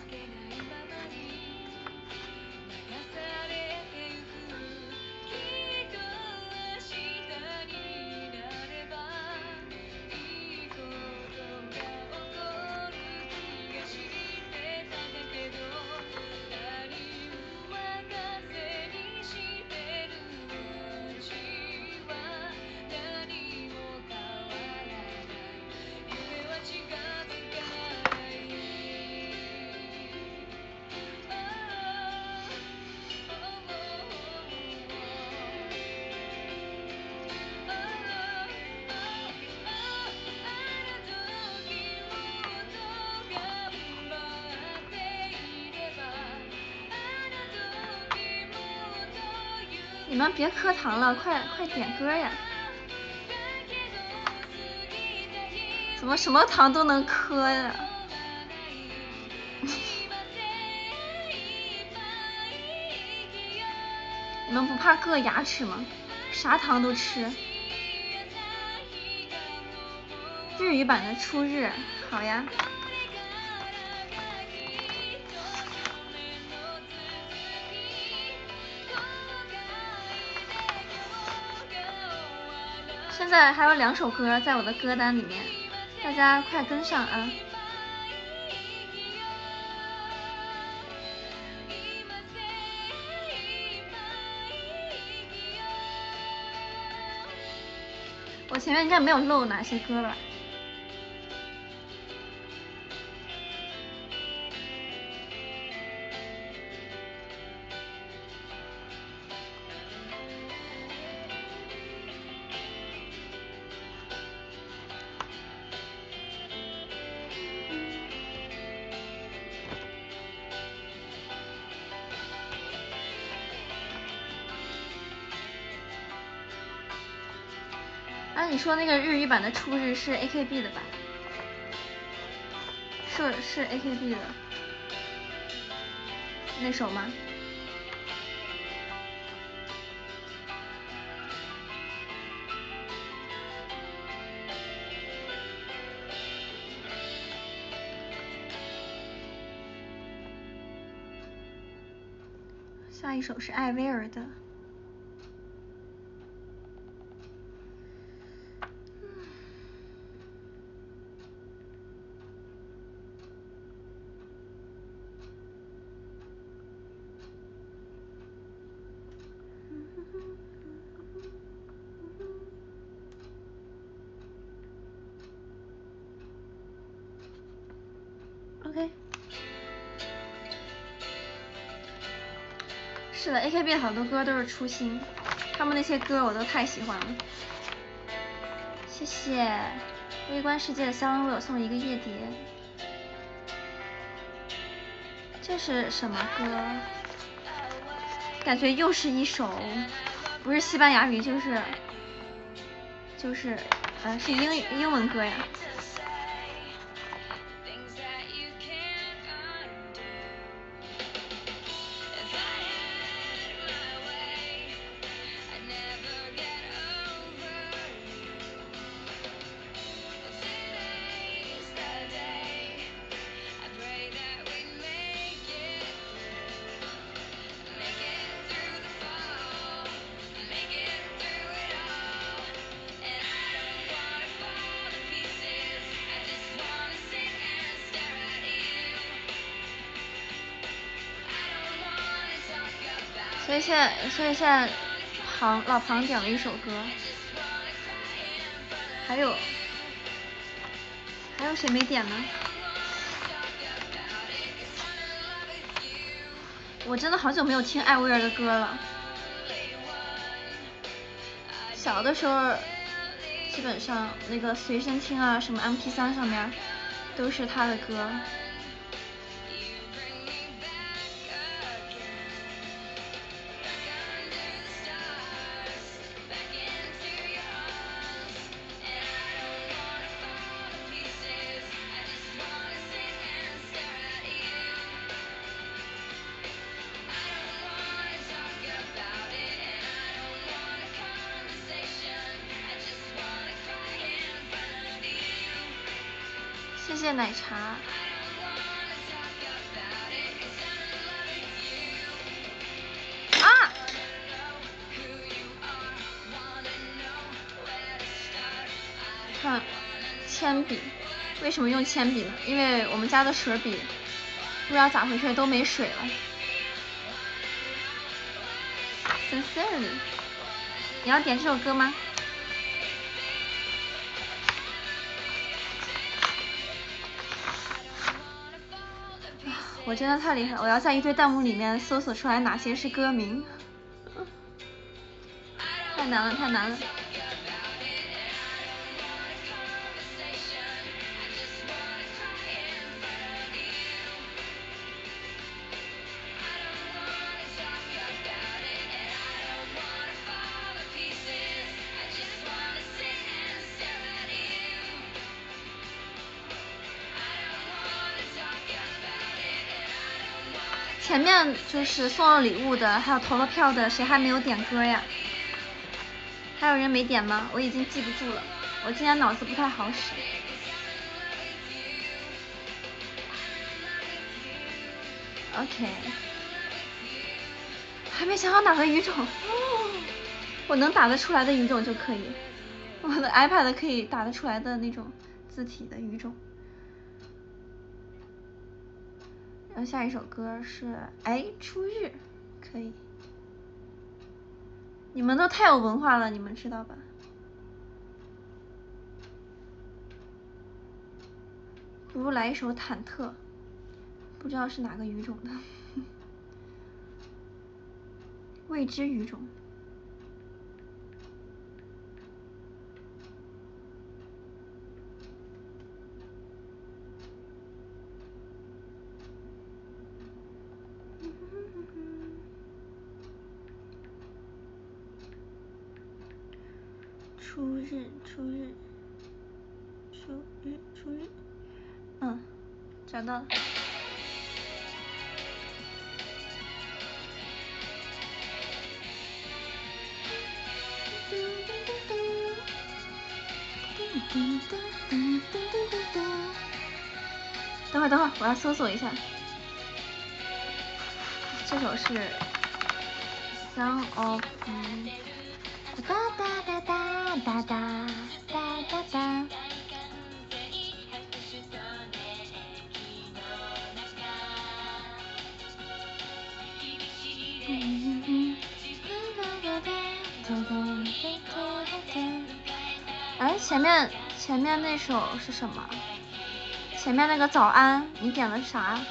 你们别磕糖了，快快点歌呀！怎么什么糖都能磕呀？你们不怕硌牙齿吗？啥糖都吃。日语版的初日，好呀。现在还有两首歌在我的歌单里面，大家快跟上啊！我前面应该没有漏哪些歌吧？啊，你说那个日语版的初日是 A K B 的吧？是是 A K B 的那首吗？下一首是艾薇儿的。OK， 是的 ，A K B 好多歌都是初心，他们那些歌我都太喜欢了。谢谢微观世界的肖恩为我送了一个夜蝶。这是什么歌？感觉又是一首，不是西班牙语就是就是，呃，是英英文歌呀。 所以现在，所以现在庞老庞点了一首歌，还有还有谁没点呢？我真的好久没有听艾薇儿的歌了。小的时候，基本上那个随身听啊，什么 M P 三 上面都是她的歌。谢谢奶茶。啊！看，铅笔，为什么用铅笔呢？因为我们家的水笔不知道咋回事都没水了。Sincerely， 你要点这首歌吗？我真的太厉害了，我要在一堆弹幕里面搜索出来哪些是歌名，太难了，太难了。前面就是送了礼物的，还有投了票的，谁还没有点歌呀？还有人没点吗？我已经记不住了，我今天脑子不太好使。OK， 还没想好哪个语种，我能打得出来的语种就可以，我的 iPad 可以打得出来的那种字体的语种。然后下一首歌是哎初日，可以。你们都太有文化了，你们知道吧？不如来一首忐忑，不知道是哪个语种的，未知语种。初日，初日，初日，初日，嗯，找到了。等会儿，等会儿，我要搜索一下。这首是《Song of》。哒哒哒哒哒哒哒哒哒。哎，前面前面那首是什么？前面那个早安，你点了啥？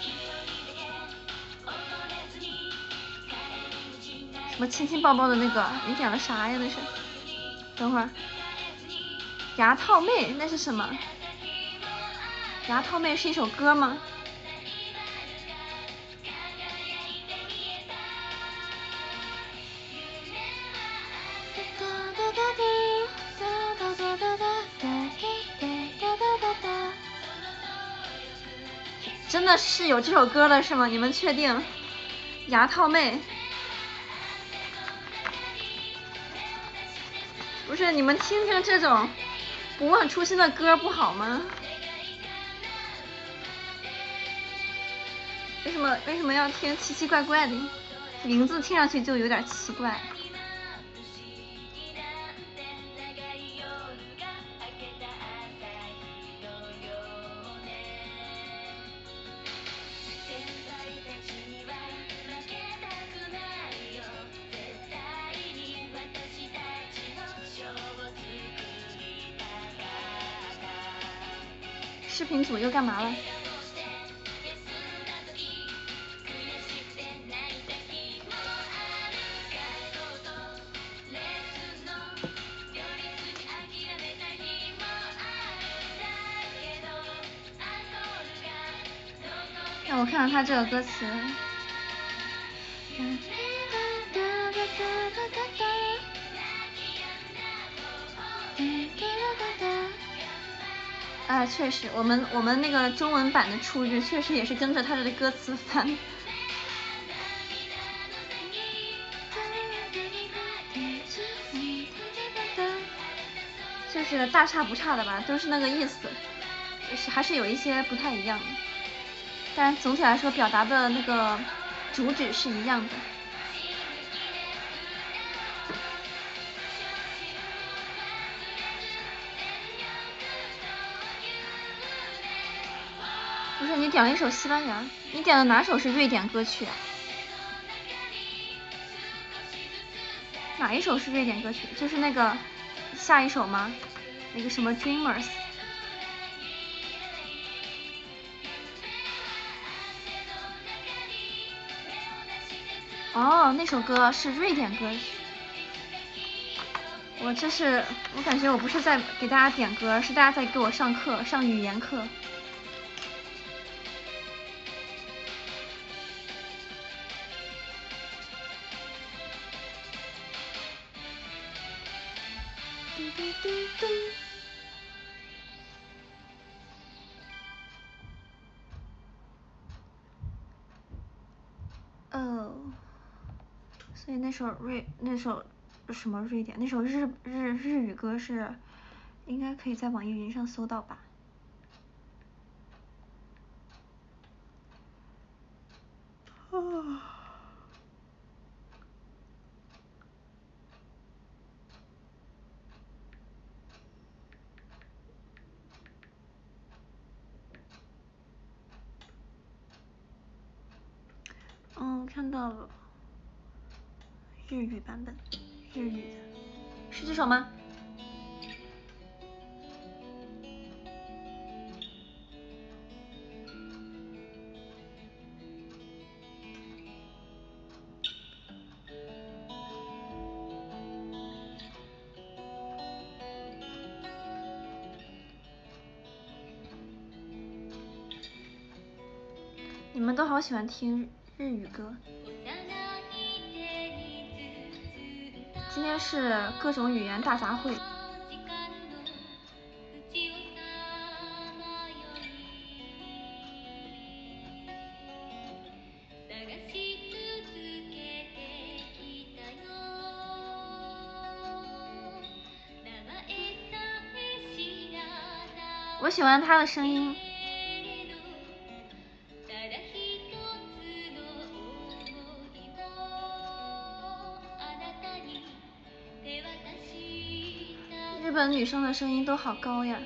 什么亲亲抱抱的那个，你点了啥呀？那是？等会儿，牙套妹那是什么？牙套妹是一首歌吗？真的是有这首歌的是吗？你们确定？牙套妹。不是，你们听听这种不忘初心的歌不好吗？为什么为什么要听奇奇怪怪的？名字听上去就有点奇怪。 视频组又干嘛了？让我看看他这个歌词。啊，确实，我们我们那个中文版的初日确实也是跟着他的歌词翻。就是大差不差的吧，都是那个意思，就是还是有一些不太一样的，但总体来说表达的那个主旨是一样的。不是你点了一首西班牙，你点的哪首是瑞典歌曲啊？哪一首是瑞典歌曲？就是那个下一首吗？那个什么 Dreamers。哦，那首歌是瑞典歌曲。我这是，我感觉我不是在给大家点歌，是大家在给我上课，上语言课。嘟嘟嘟嘟。哦，所以那首瑞那首什么瑞典那首日日日语歌是，应该可以在网易云上搜到吧？啊。嗯，看到了，日语版本，日语的，是这首吗？你们都好喜欢听日语歌。今天是各种语言大杂烩。我喜欢他的声音。日本女生的声音都好高呀。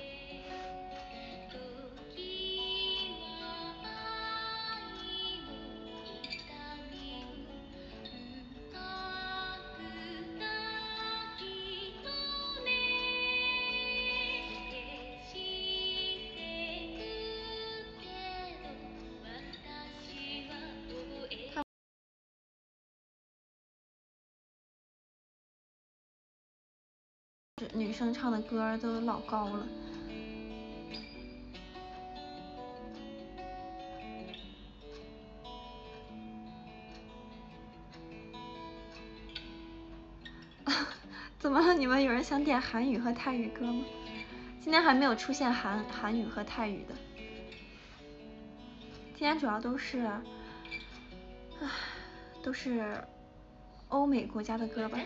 女生唱的歌都老高了。怎么了？你们有人想点韩语和泰语歌吗？今天还没有出现韩韩语和泰语的。今天主要都是，唉，都是欧美国家的歌吧。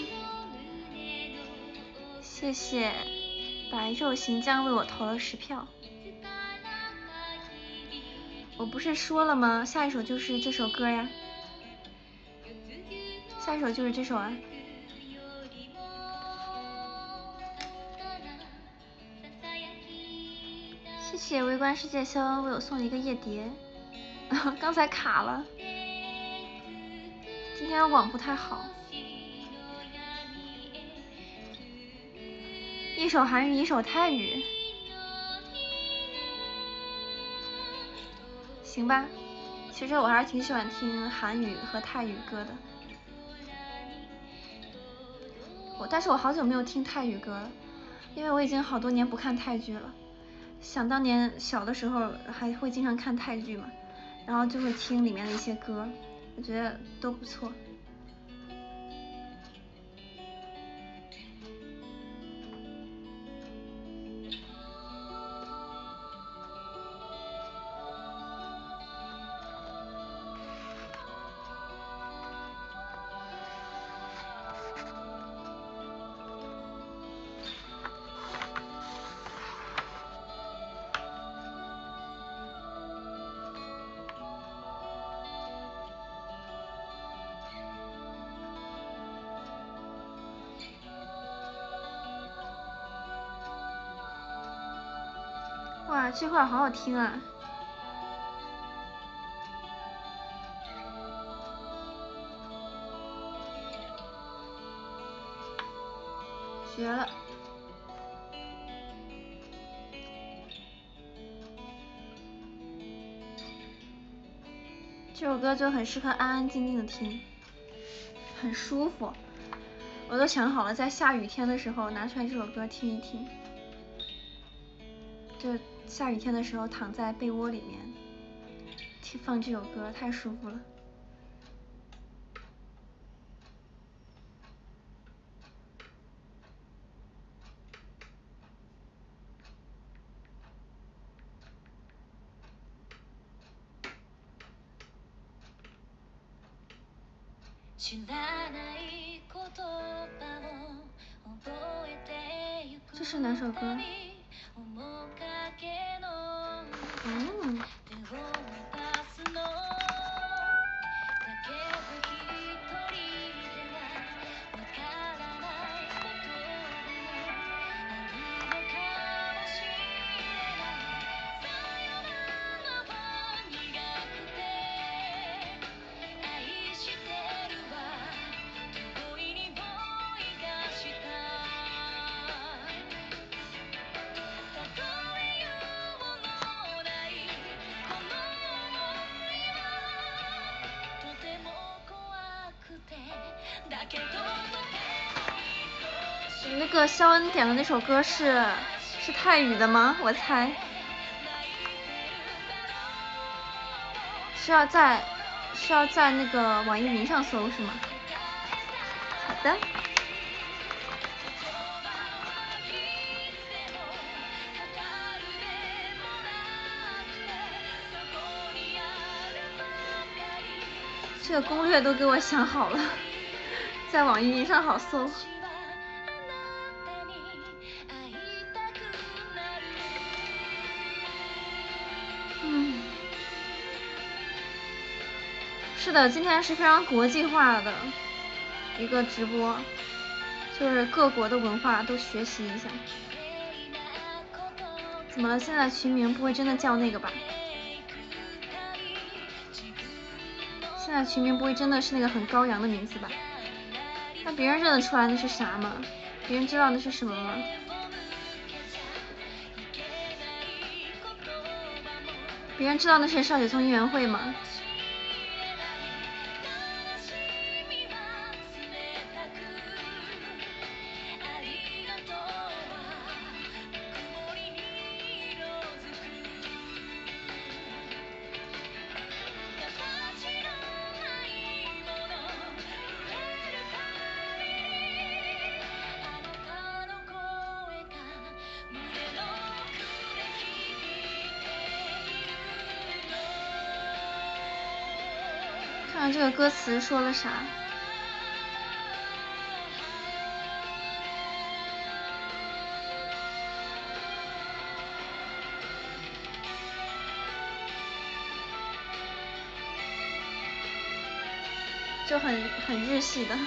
谢谢白肉行将为我投了十票。我不是说了吗？下一首就是这首歌呀。下一首就是这首啊。谢谢微观世界逍遥为我送了一个夜蝶。刚才卡了，今天网不太好。一首韩语，一首泰语。 行吧，其实我还是挺喜欢听韩语和泰语歌的。我但是我好久没有听泰语歌了，因为我已经好多年不看泰剧了。想当年小的时候还会经常看泰剧嘛，然后就会听里面的一些歌，我觉得都不错。哇，这话好好听啊！绝了！这首歌就很适合安安静静的听，很舒服。我都想好了，在下雨天的时候拿出来这首歌听一听。就下雨天的时候躺在被窝里面听放这首歌，太舒服了。这是哪首歌？嗯。那个肖恩点的那首歌是是泰语的吗？我猜是要在是要在那个网易云上搜是吗？好的。这个攻略都给我想好了，在网易云上好搜。嗯，是的，今天是非常国际化的一个直播，就是各国的文化都学习一下。怎么了？现在群名不会真的叫那个吧？现在群名不会真的是那个很高扬的名字吧？那别人认得出来那是啥吗？别人知道那是什么吗？别人知道那是少雪松音源会吗？看看这个歌词说了啥。就很很日系的。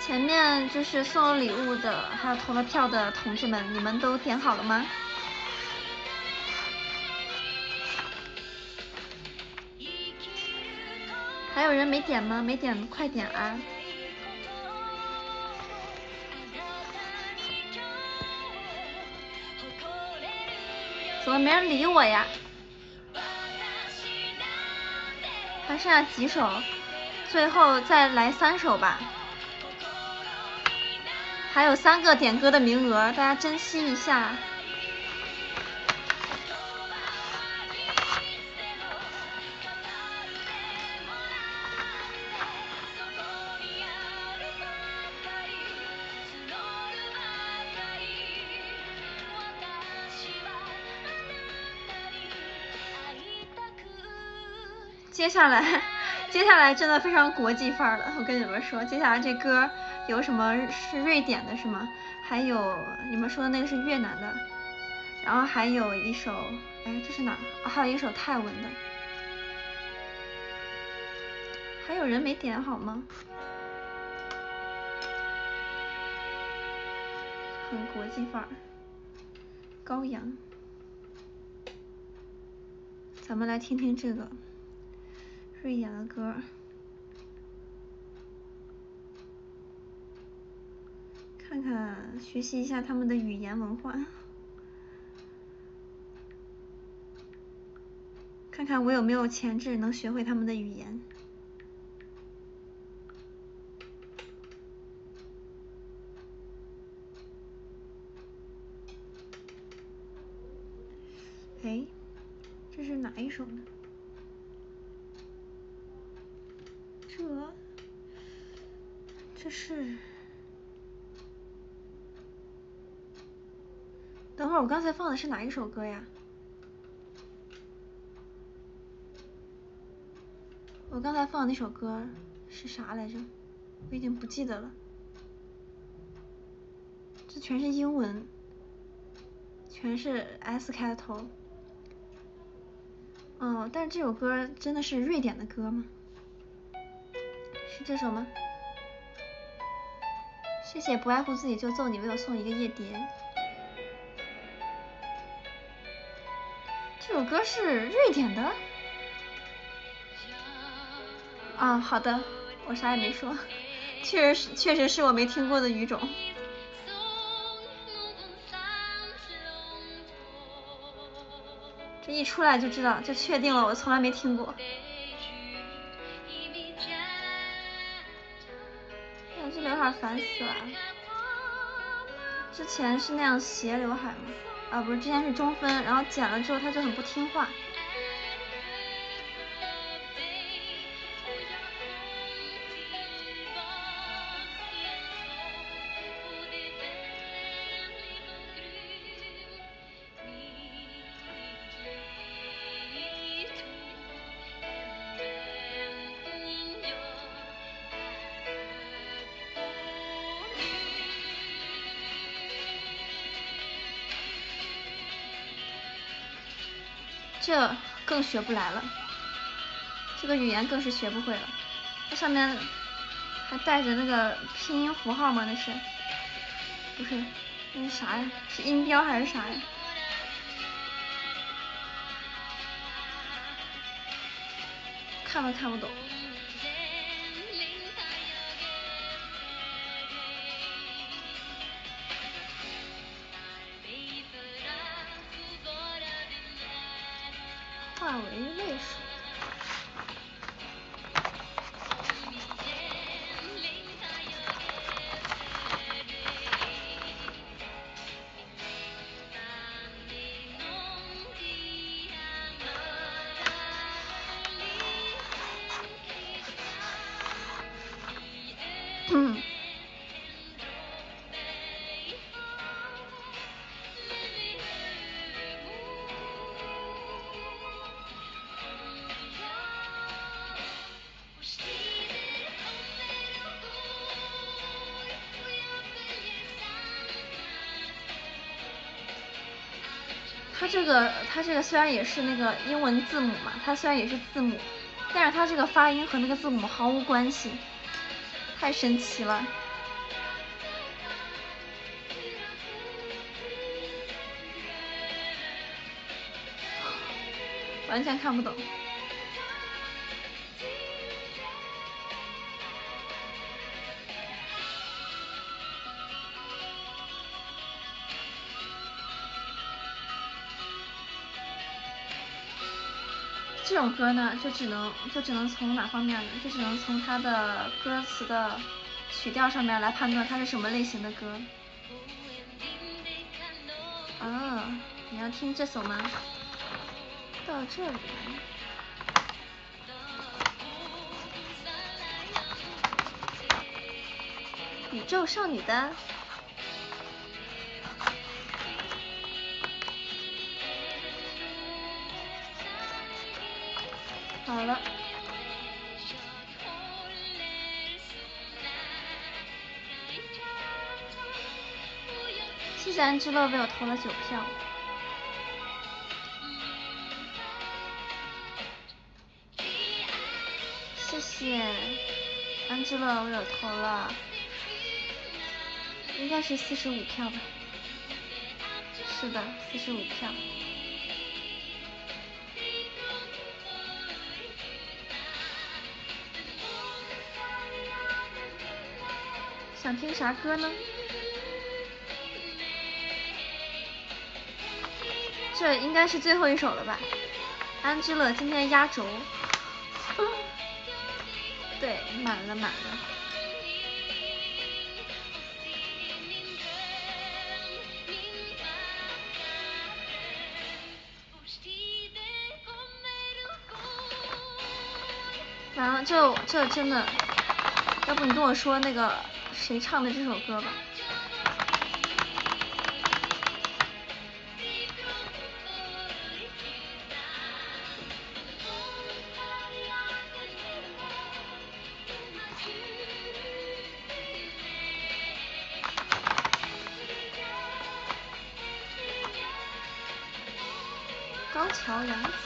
前面就是送了礼物的，还有投了票的同志们，你们都点好了吗？还有人没点吗？没点快点啊！怎么没人理我呀？还剩下几首？最后再来三首吧。还有三个点歌的名额，大家珍惜一下。接下来，接下来真的非常国际范儿了。我跟你们说，接下来这歌有什么是瑞典的，是吗？还有你们说的那个是越南的，然后还有一首，哎，这是哪？哦，还有一首泰文的。还有人没点好吗？很国际范儿。羔羊。咱们来听听这个瑞典的歌，看看学习一下他们的语言文化，看看我有没有潜质能学会他们的语言。哎，这是哪一首呢？这这是，等会儿我刚才放的是哪一首歌呀？我刚才放的那首歌是啥来着？我已经不记得了。这全是英文，全是 S 开头。哦，但是这首歌真的是瑞典的歌吗？是这首吗？谢谢不爱护自己就揍你，为我送一个夜蝶。这首歌是瑞典的？啊，好的，我啥也没说，确实是确实是我没听过的语种。这一出来就知道，就确定了，我从来没听过。哎，这刘海烦死了！之前是那样斜刘海吗？啊，不是，之前是中分，然后剪了之后他就很不听话。这更学不来了，这个语言更是学不会了。它上面还带着那个拼音符号吗？那是？不是，那是啥呀？是音标还是啥呀？看都看不懂。化为泪水。嗯。它这个它这个虽然也是那个英文字母嘛，它虽然也是字母，但是它这个发音和那个字母毫无关系，太神奇了。 完全看不懂。这种歌呢，就只能就只能从哪方面呢？就只能从它的歌词的曲调上面来判断它是什么类型的歌。啊，你要听这首吗？到这里。宇宙少女的。好了。谢谢安之乐为我投了九票。谢谢安之乐为我投了，应该是四十五票吧。是的，四十五票。想听啥歌呢？这应该是最后一首了吧？安之乐今天压轴。对，满了满了。然后这这真的，要不你跟我说那个谁唱的这首歌吧？高桥洋子。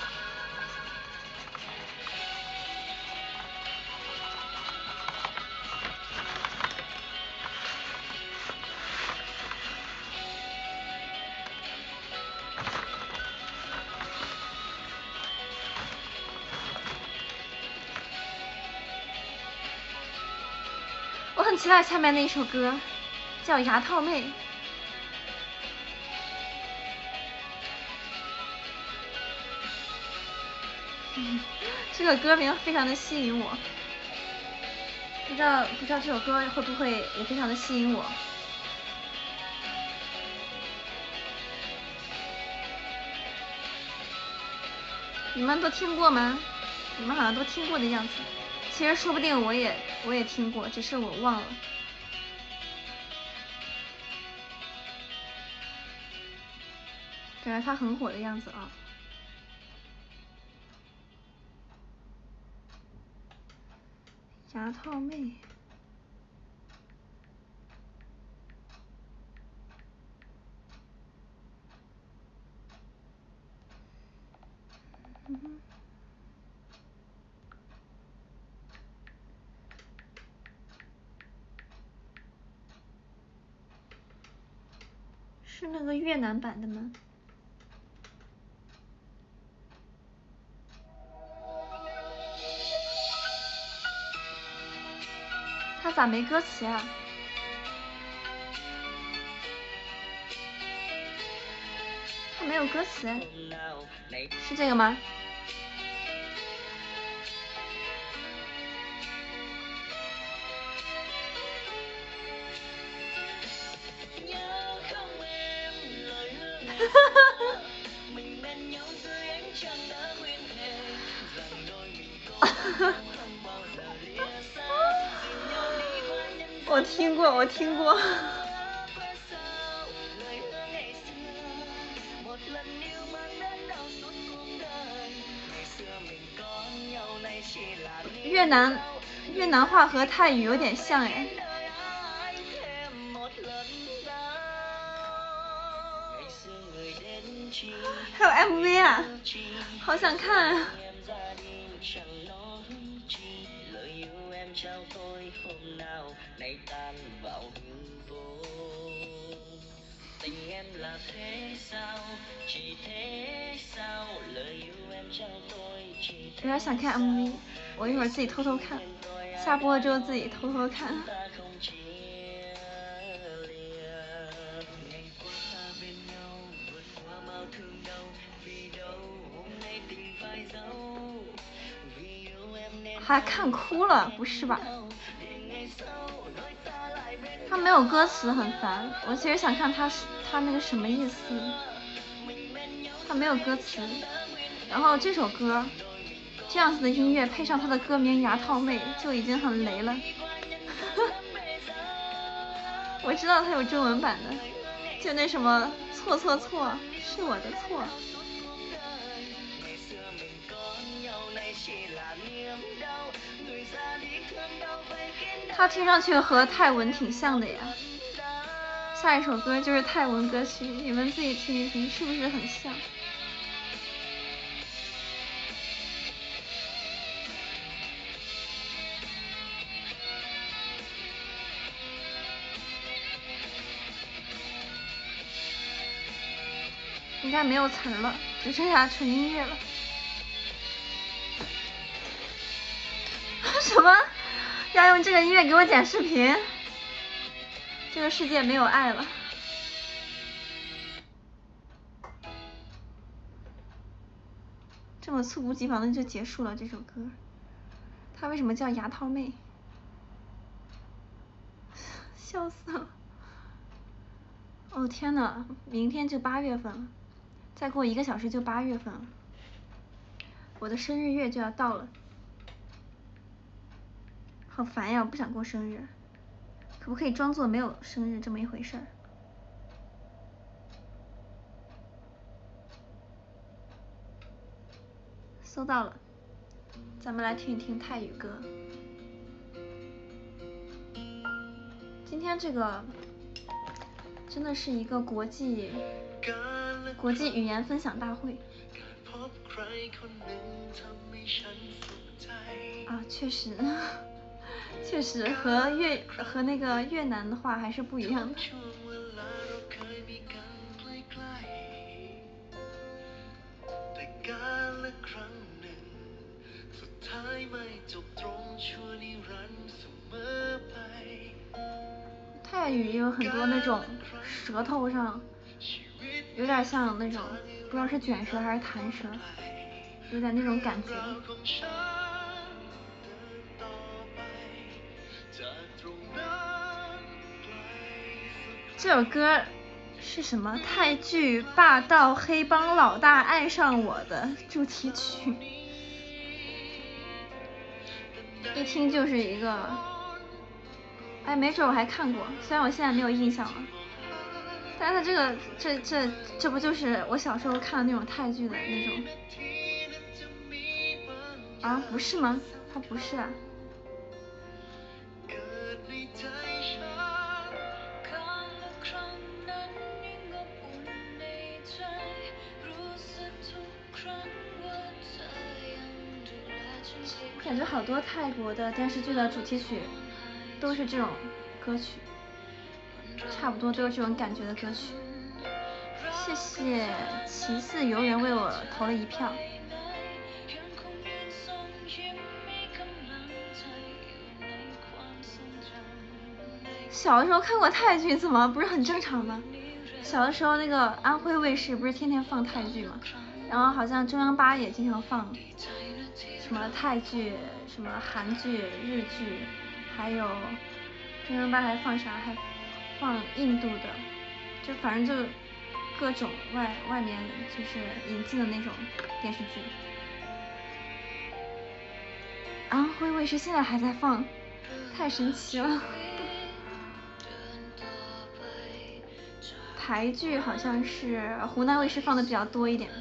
我很期待下面那一首歌，叫《牙套妹》。嗯，这个歌名非常的吸引我，不知道不知道这首歌会不会也非常的吸引我。你们都听过吗？你们好像都听过的样子。其实说不定我也我也听过，只是我忘了。感觉它很火的样子啊。牙套妹。嗯，是那个越南版的吗？他咋没歌词啊？他没有歌词，是这个吗？我听过，我听过。越南越南话和泰语有点像哎。还有 M V 啊，好想看啊。 有点想看 M V， 我一会儿自己偷偷看，下播了之后自己偷偷看。还看哭了？不是吧？他没有歌词很烦，我其实想看他他那个什么意思。他没有歌词，然后这首歌这样子的音乐配上他的歌名牙套妹就已经很雷了。我知道他有中文版的，就那什么错错错是我的错。他听上去和泰文挺像的呀。下一首歌就是泰文歌曲，你们自己听一听，是不是很像？应该没有词了，只剩下纯音乐了。什么？要用这个音乐给我剪视频？这个世界没有爱了。这么猝不及防的就结束了这首歌。它为什么叫牙套妹？笑死了。哦天哪，明天就八月份了，再过一个小时就八月份了，我的生日月就要到了。好烦呀，我不想过生日，可不可以装作没有生日这么一回事儿？搜到了，咱们来听一听泰语歌。今天这个真的是一个国际国际语言分享大会啊，确实确实和越和那个越南的话还是不一样的。泰语也有很多那种舌头上有点像那种不知道是卷舌还是弹舌，有点那种感觉。这首歌是什么？泰剧《霸道黑帮老大爱上我》的主题曲，一听就是一个，哎，没准我还看过，虽然我现在没有印象了，但是它这个这这这不就是我小时候看的那种泰剧的那种啊？不是吗？它不是啊。感觉好多泰国的电视剧的主题曲都是这种歌曲，差不多都是这种感觉的歌曲。谢谢骑士游人为我投了一票。小的时候看过泰剧，怎么不是很正常吗？小的时候那个安徽卫视不是天天放泰剧吗？然后好像中央八也经常放什么泰剧、什么韩剧、日剧，还有中央八还放啥？还放印度的，就反正就各种外外面就是引进的那种电视剧。安徽卫视现在还在放，太神奇了。台剧好像是湖南卫视放的比较多一点吧。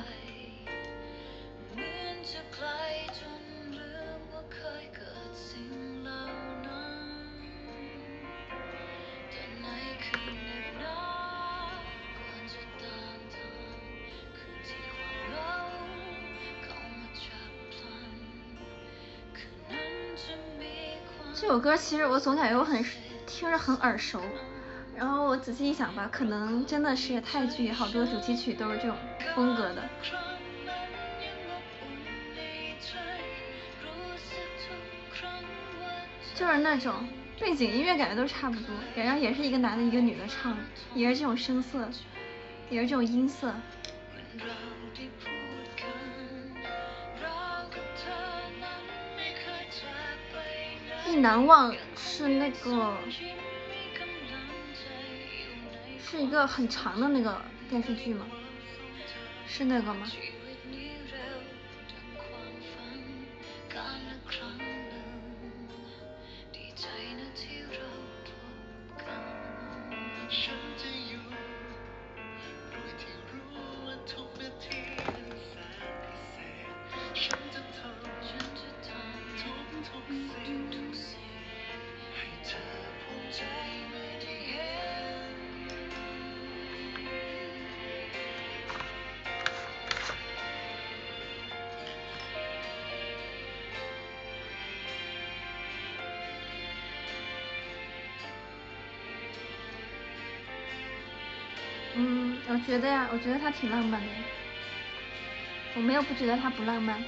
这首歌其实我总感觉我很听着很耳熟，然后我仔细一想吧，可能真的是泰剧好多主题曲都是这种风格的。 就是那种背景音乐感觉都差不多，然后也是一个男的一个女的唱，也是这种声色，也是这种音色。意难忘是那个，是一个很长的那个电视剧吗？是那个吗？嗯，我觉得呀，我觉得他挺浪漫的，我没有不觉得他不浪漫。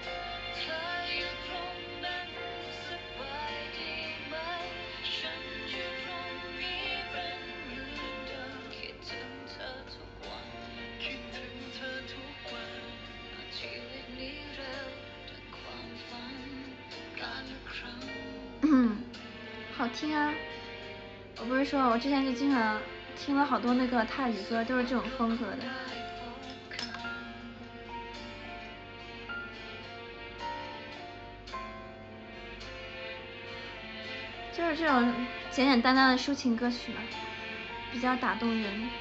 嗯，好听啊！我不是说我之前就经常听了好多那个泰语歌，都是这种风格的。就是这种简简单单的抒情歌曲嘛，比较打动人。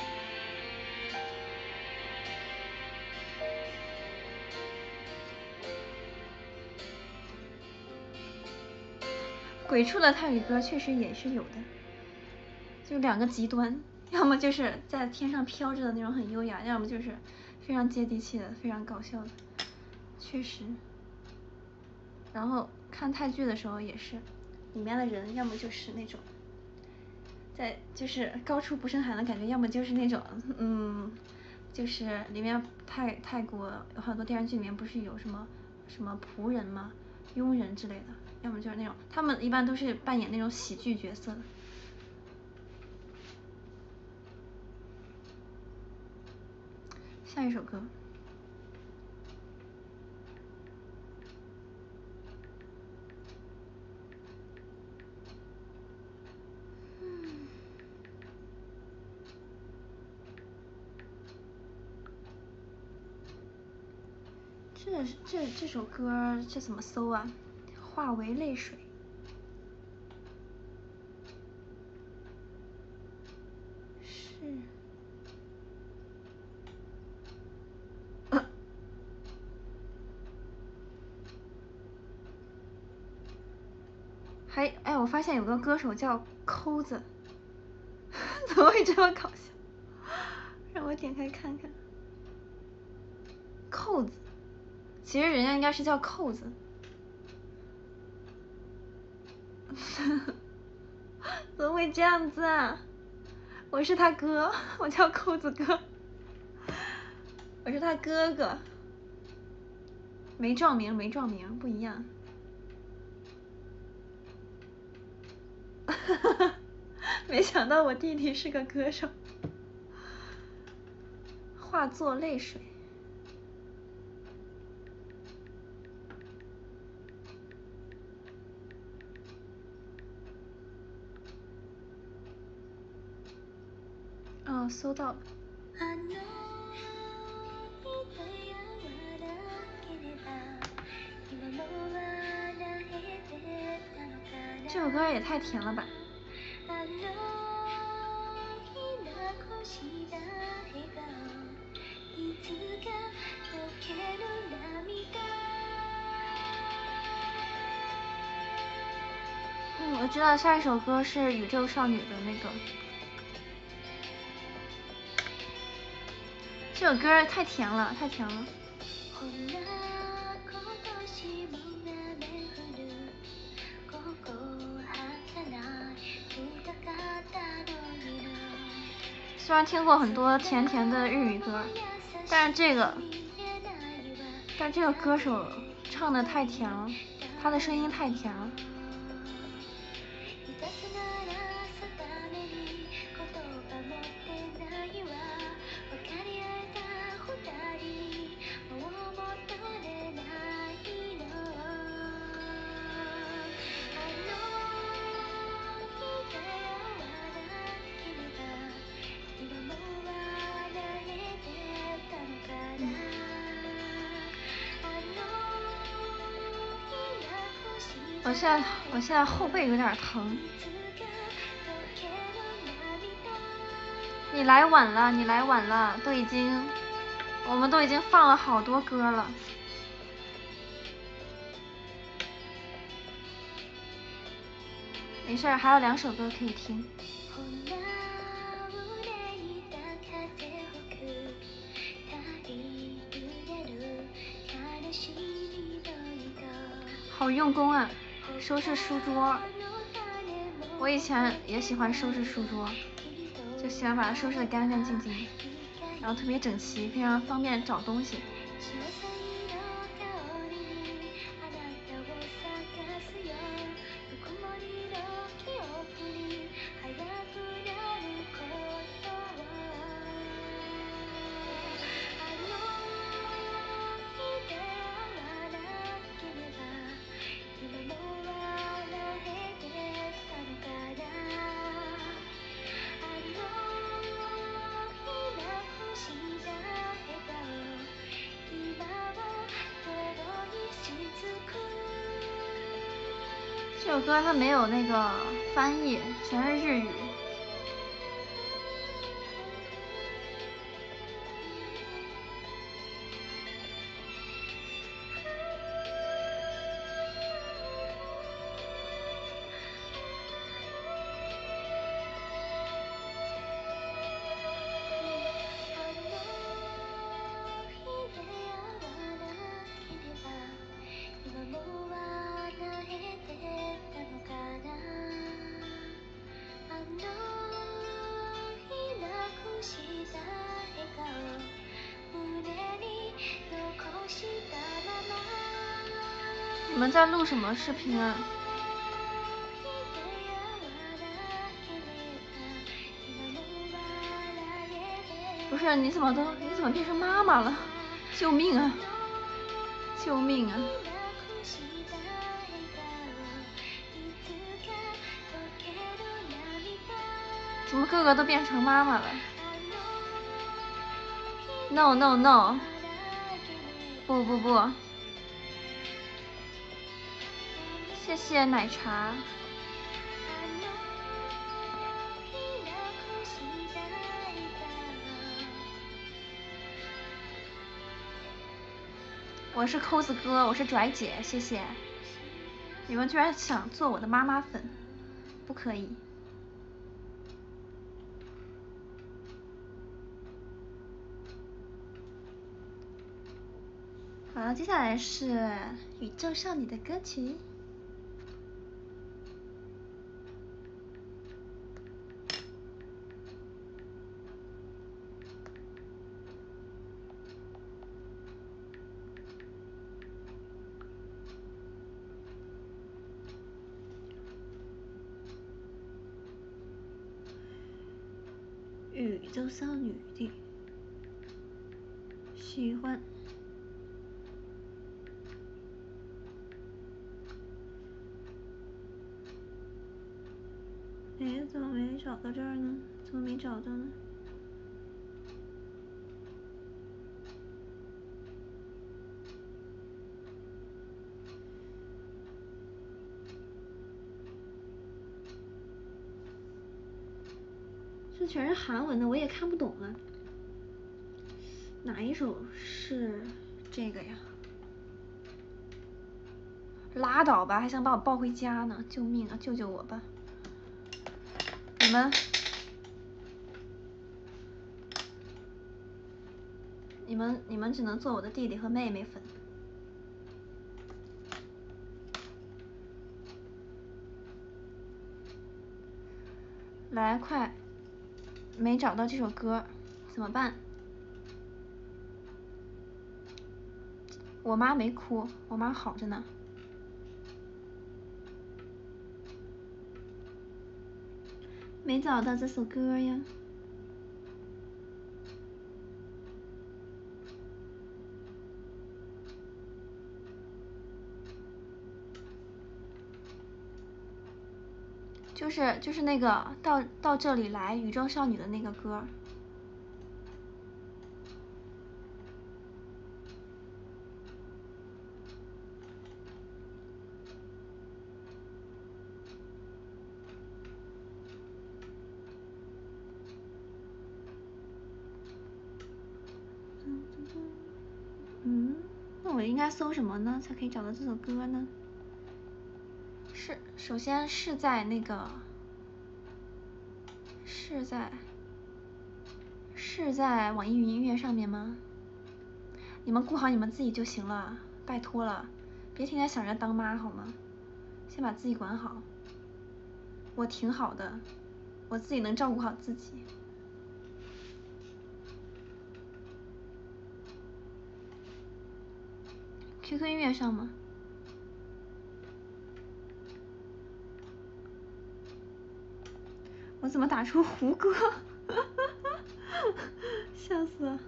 鬼畜的泰语歌确实也是有的，就两个极端，要么就是在天上飘着的那种很优雅，要么就是非常接地气的、非常搞笑的，确实。然后看泰剧的时候也是，里面的人要么就是那种，在就是高处不胜寒的感觉，要么就是那种嗯，就是里面泰泰国有很多电视剧里面不是有什么什么仆人吗？佣人之类的，要么就是那种他们一般都是扮演那种喜剧角色的。下一首歌。嗯。这这这首歌这怎么搜啊？化为泪水。是。呃。还哎，我发现有个歌手叫抠子，怎么会这么搞笑？让我点开看看。扣子，其实人家应该是叫扣子。怎么会这样子啊？我是他哥，我叫扣子哥，我是他哥哥，没撞名，没撞名，不一样。没想到我弟弟是个歌手。化作泪水。哦，搜到了。这首歌也太甜了吧。嗯，我知道下一首歌是宇宙少女的那个。这首歌太甜了，太甜了。虽然听过很多甜甜的日语歌，但是这个，但这个歌手唱的太甜了，他的声音太甜了。 我现在我现在后背有点疼。你来晚了，你来晚了，都已经，我们都已经放了好多歌了。没事儿，还有两首歌可以听。好用功啊，收拾书桌。我以前也喜欢收拾书桌，就喜欢把它收拾得干干净净，然后特别整齐，非常方便找东西。这首歌它没有那个翻译，全是日语。你们在录什么视频啊？不是，你怎么都你怎么变成妈妈了？救命啊！救命啊！怎么个个都变成妈妈了 ？No No No！ 不不不！谢谢奶茶。我是扣子哥，我是拽姐，谢谢。你们居然想做我的妈妈粉，不可以。好了，接下来是宇宙少女的歌曲。宇宙少女的喜欢。哎，怎么没找到这儿呢？怎么没找到呢？这全是韩文的，我也看不懂啊。哪一首是这个呀？拉倒吧，还想把我抱回家呢！救命啊，救救我吧！你们，你们，你们只能做我的弟弟和妹妹粉。来，快！没找到这首歌，怎么办？我妈没哭，我妈好着呢。没找到这首歌呀。就是就是那个到到这里来宇宙少女的那个歌。 那我应该搜什么呢，才可以找到这首歌呢？是，首先是在那个，是在，是在网易云音乐上面吗？你们顾好你们自己就行了，拜托了，别天天想着当妈好吗？先把自己管好。我挺好的，我自己能照顾好自己。Q Q 音乐上吗？我怎么打出胡歌？笑死了。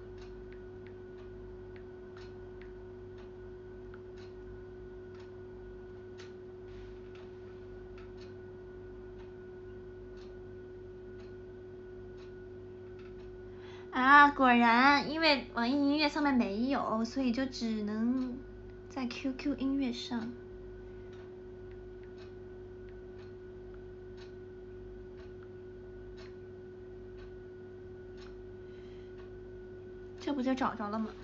啊，果然，因为网易音乐上面没有，所以就只能在 Q Q 音乐上。这不就找着了吗？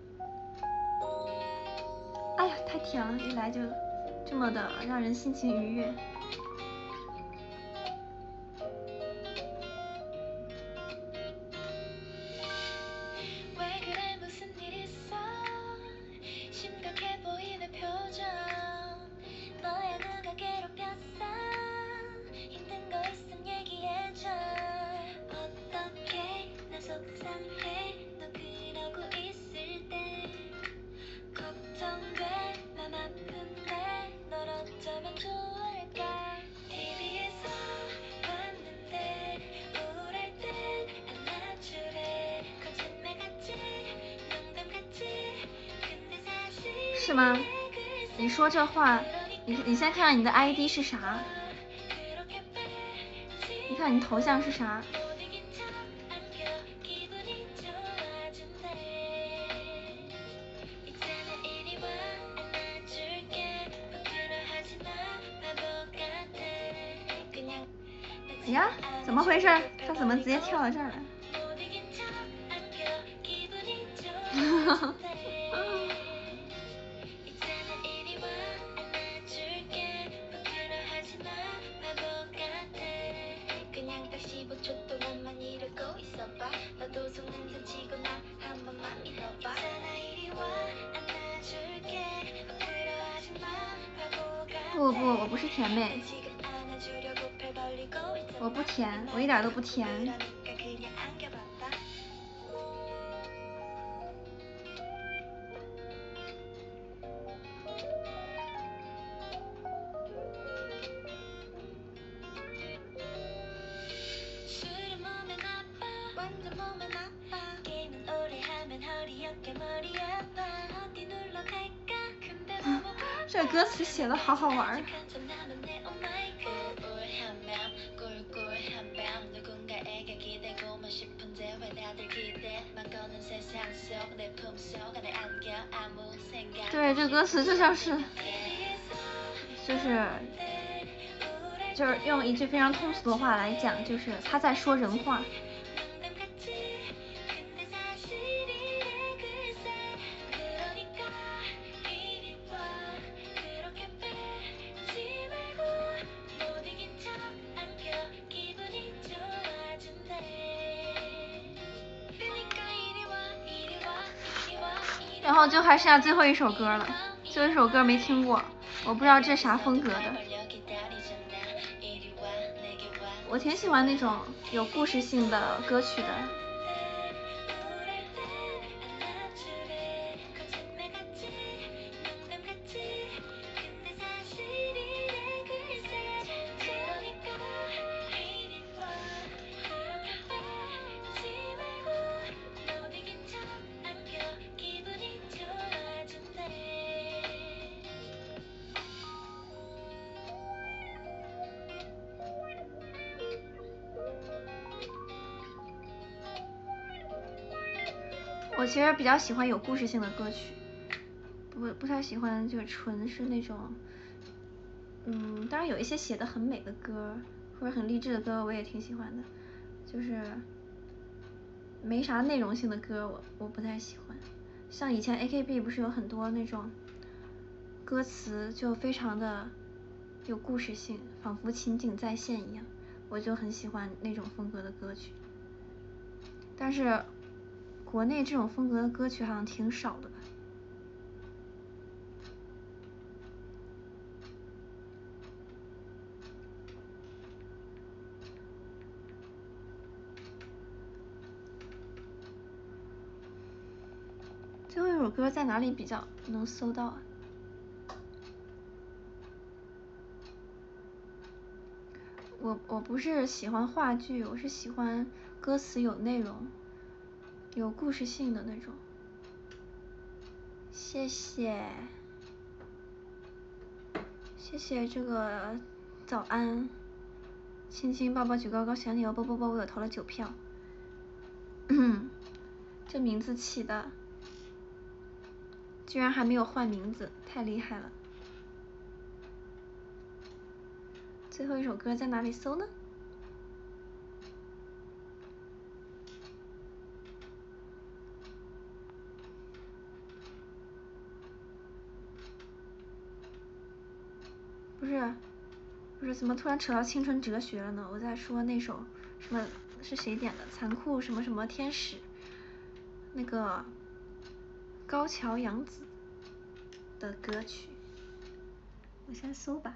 哎呀，太甜了，一来就这么的让人心情愉悦。是吗？你说这话，你你先看看你的 I D 是啥？你看你头像是啥？哎呀，怎么回事？他怎么直接跳到这儿来？哈哈。不不，我不是甜妹，我不甜，我一点都不甜。这歌词写的好好玩。对，这歌词就像是，就是，就是用一句非常通俗的话来讲，就是他在说人话。然后就还剩下最后一首歌了，最后一首歌没听过，我不知道这啥风格的。我挺喜欢那种有故事性的歌曲的。我其实比较喜欢有故事性的歌曲，不不太喜欢就是纯是那种，嗯，当然有一些写的很美的歌或者很励志的歌我也挺喜欢的，就是没啥内容性的歌我我不太喜欢， 像以前 A K B 不是有很多那种歌词就非常的有故事性，仿佛情景再现一样，我就很喜欢那种风格的歌曲。但是国内这种风格的歌曲好像挺少的吧。最后一首歌在哪里比较能搜到啊？我我不是喜欢话剧，我是喜欢歌词有内容、有故事性的那种。谢谢，谢谢这个早安，亲亲抱抱举高高想你哦，啵啵啵，我有投了九票。这名字起的居然还没有换名字，太厉害了。最后一首歌在哪里搜呢？不是，不是，怎么突然扯到青春哲学了呢？我在说那首什么是谁点的？残酷什么什么天使，那个高桥洋子的歌曲。我先搜吧。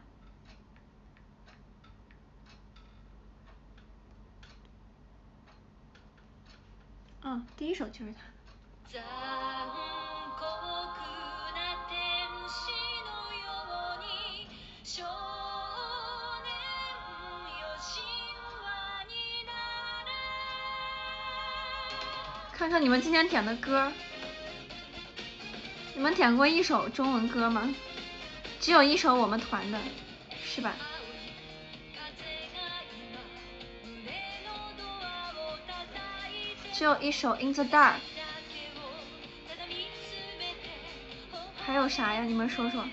嗯，第一首就是他。看看你们今天点的歌，你们点过一首中文歌吗？只有一首我们团的，是吧？只有一首 In the Dark。还有啥呀？你们说说。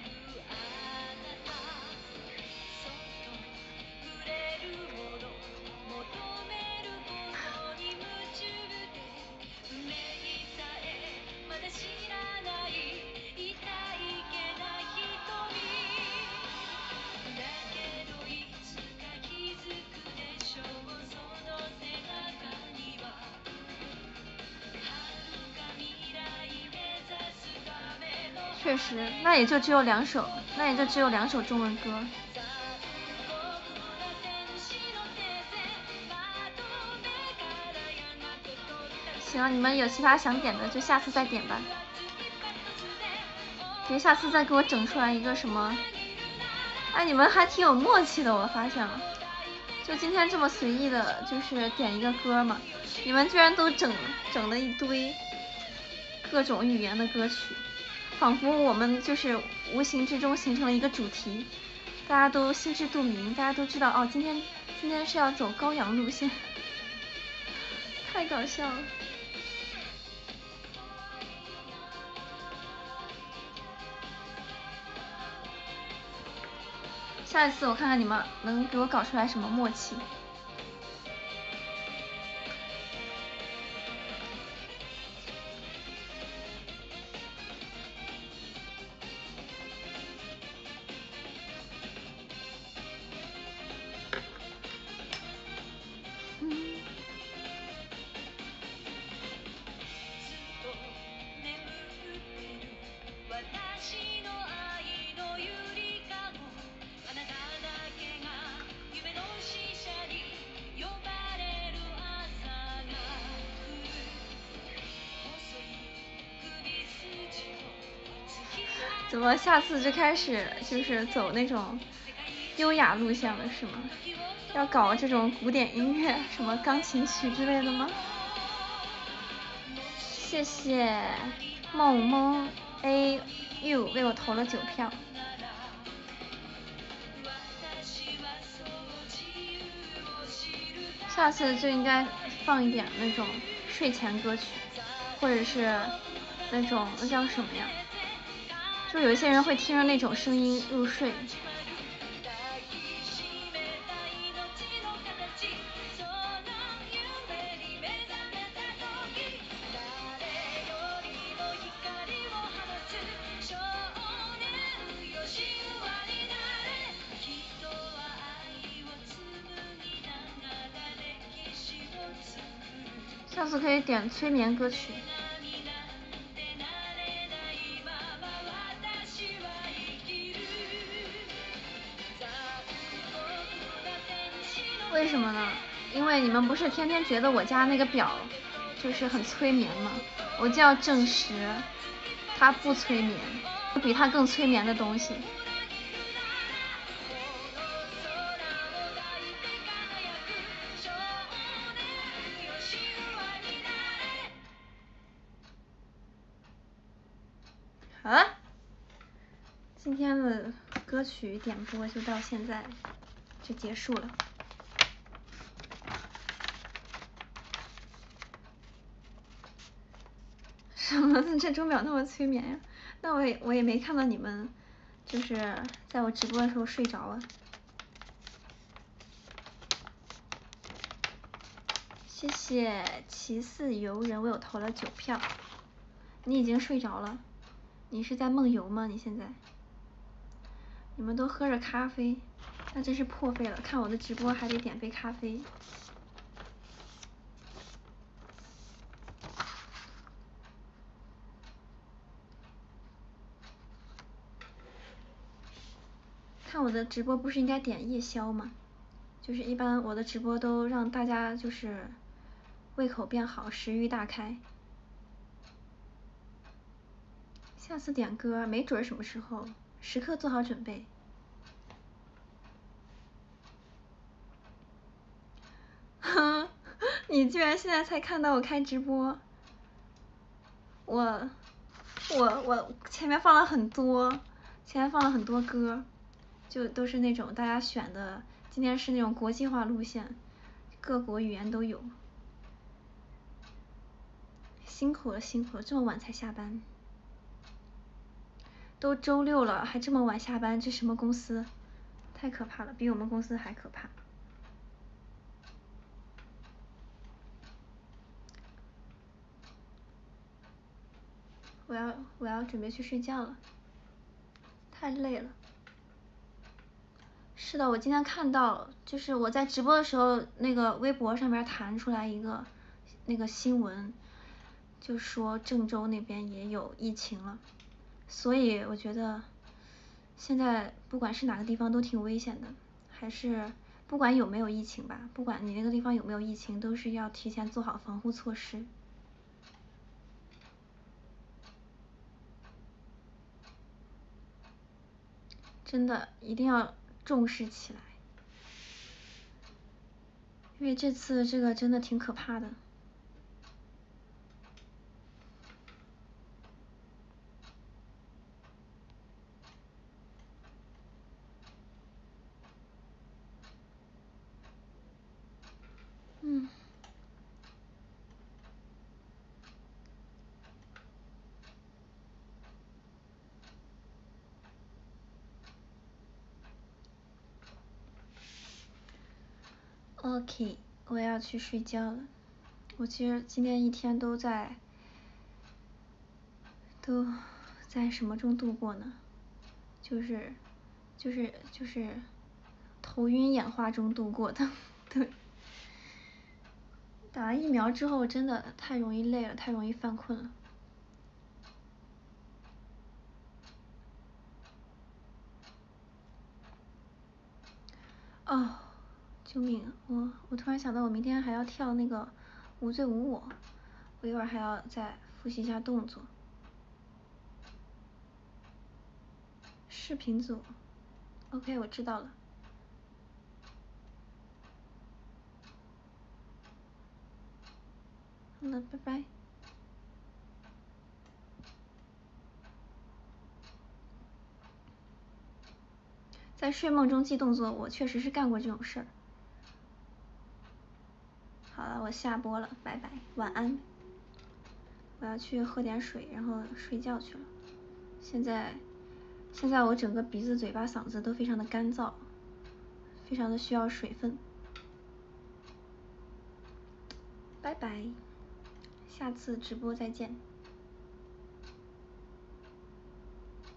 确实，那也就只有两首，那也就只有两首中文歌。行，你们有其他想点的就下次再点吧，别下次再给我整出来一个什么。哎，你们还挺有默契的，我发现了。就今天这么随意的，就是点一个歌嘛，你们居然都整整了一堆各种语言的歌曲。仿佛我们就是无形之中形成了一个主题，大家都心知肚明，大家都知道哦，今天今天是要走高阳路线，太搞笑了。下一次我看看你们能给我搞出来什么默契。怎么下次就开始就是走那种优雅路线了是吗？要搞这种古典音乐，什么钢琴曲之类的吗？谢谢梦梦 A U 为我投了九票。下次就应该放一点那种睡前歌曲，或者是那种那叫什么呀？就有一些人会听着那种声音入睡。 下次可以点催眠歌曲。为什么呢？因为你们不是天天觉得我家那个表就是很催眠吗？我就要证实它不催眠，有比它更催眠的东西。好了，今天的歌曲点播就到现在就结束了。什么？这钟表那么催眠呀？那我也我也没看到你们，就是在我直播的时候睡着啊。谢谢骑似游人为我投了九票。你已经睡着了？你是在梦游吗？你现在？你们都喝着咖啡，那真是破费了。看我的直播还得点杯咖啡。看我的直播不是应该点夜宵吗？就是一般我的直播都让大家就是胃口变好，食欲大开。下次点歌没准什么时候，时刻做好准备。哼，你居然现在才看到我开直播？我我我前面放了很多，前面放了很多歌，就都是那种大家选的。今天是那种国际化路线，各国语言都有。辛苦了辛苦了，这么晚才下班。都周六了还这么晚下班，这什么公司？太可怕了，比我们公司还可怕。我要我要准备去睡觉了，太累了。是的，我今天看到，就是我在直播的时候，那个微博上面弹出来一个那个新闻，就说郑州那边也有疫情了，所以我觉得现在不管是哪个地方都挺危险的，还是不管有没有疫情吧，不管你那个地方有没有疫情，都是要提前做好防护措施。真的一定要重视起来，因为这次这个真的挺可怕的。嗯。OK， 我要去睡觉了。我其实今天一天都在都在什么中度过呢？就是就是就是头晕眼花中度过的。对，打完疫苗之后真的太容易累了，太容易犯困了。哦，救命！我我突然想到，我明天还要跳那个无罪无我，我一会儿还要再复习一下动作。视频组 ，OK， 我知道了。好了，拜拜。在睡梦中记动作，我确实是干过这种事儿。好了，我下播了，拜拜，晚安。我要去喝点水，然后睡觉去了。现在，现在我整个鼻子、嘴巴、嗓子都非常的干燥，非常的需要水分。拜拜，下次直播再见。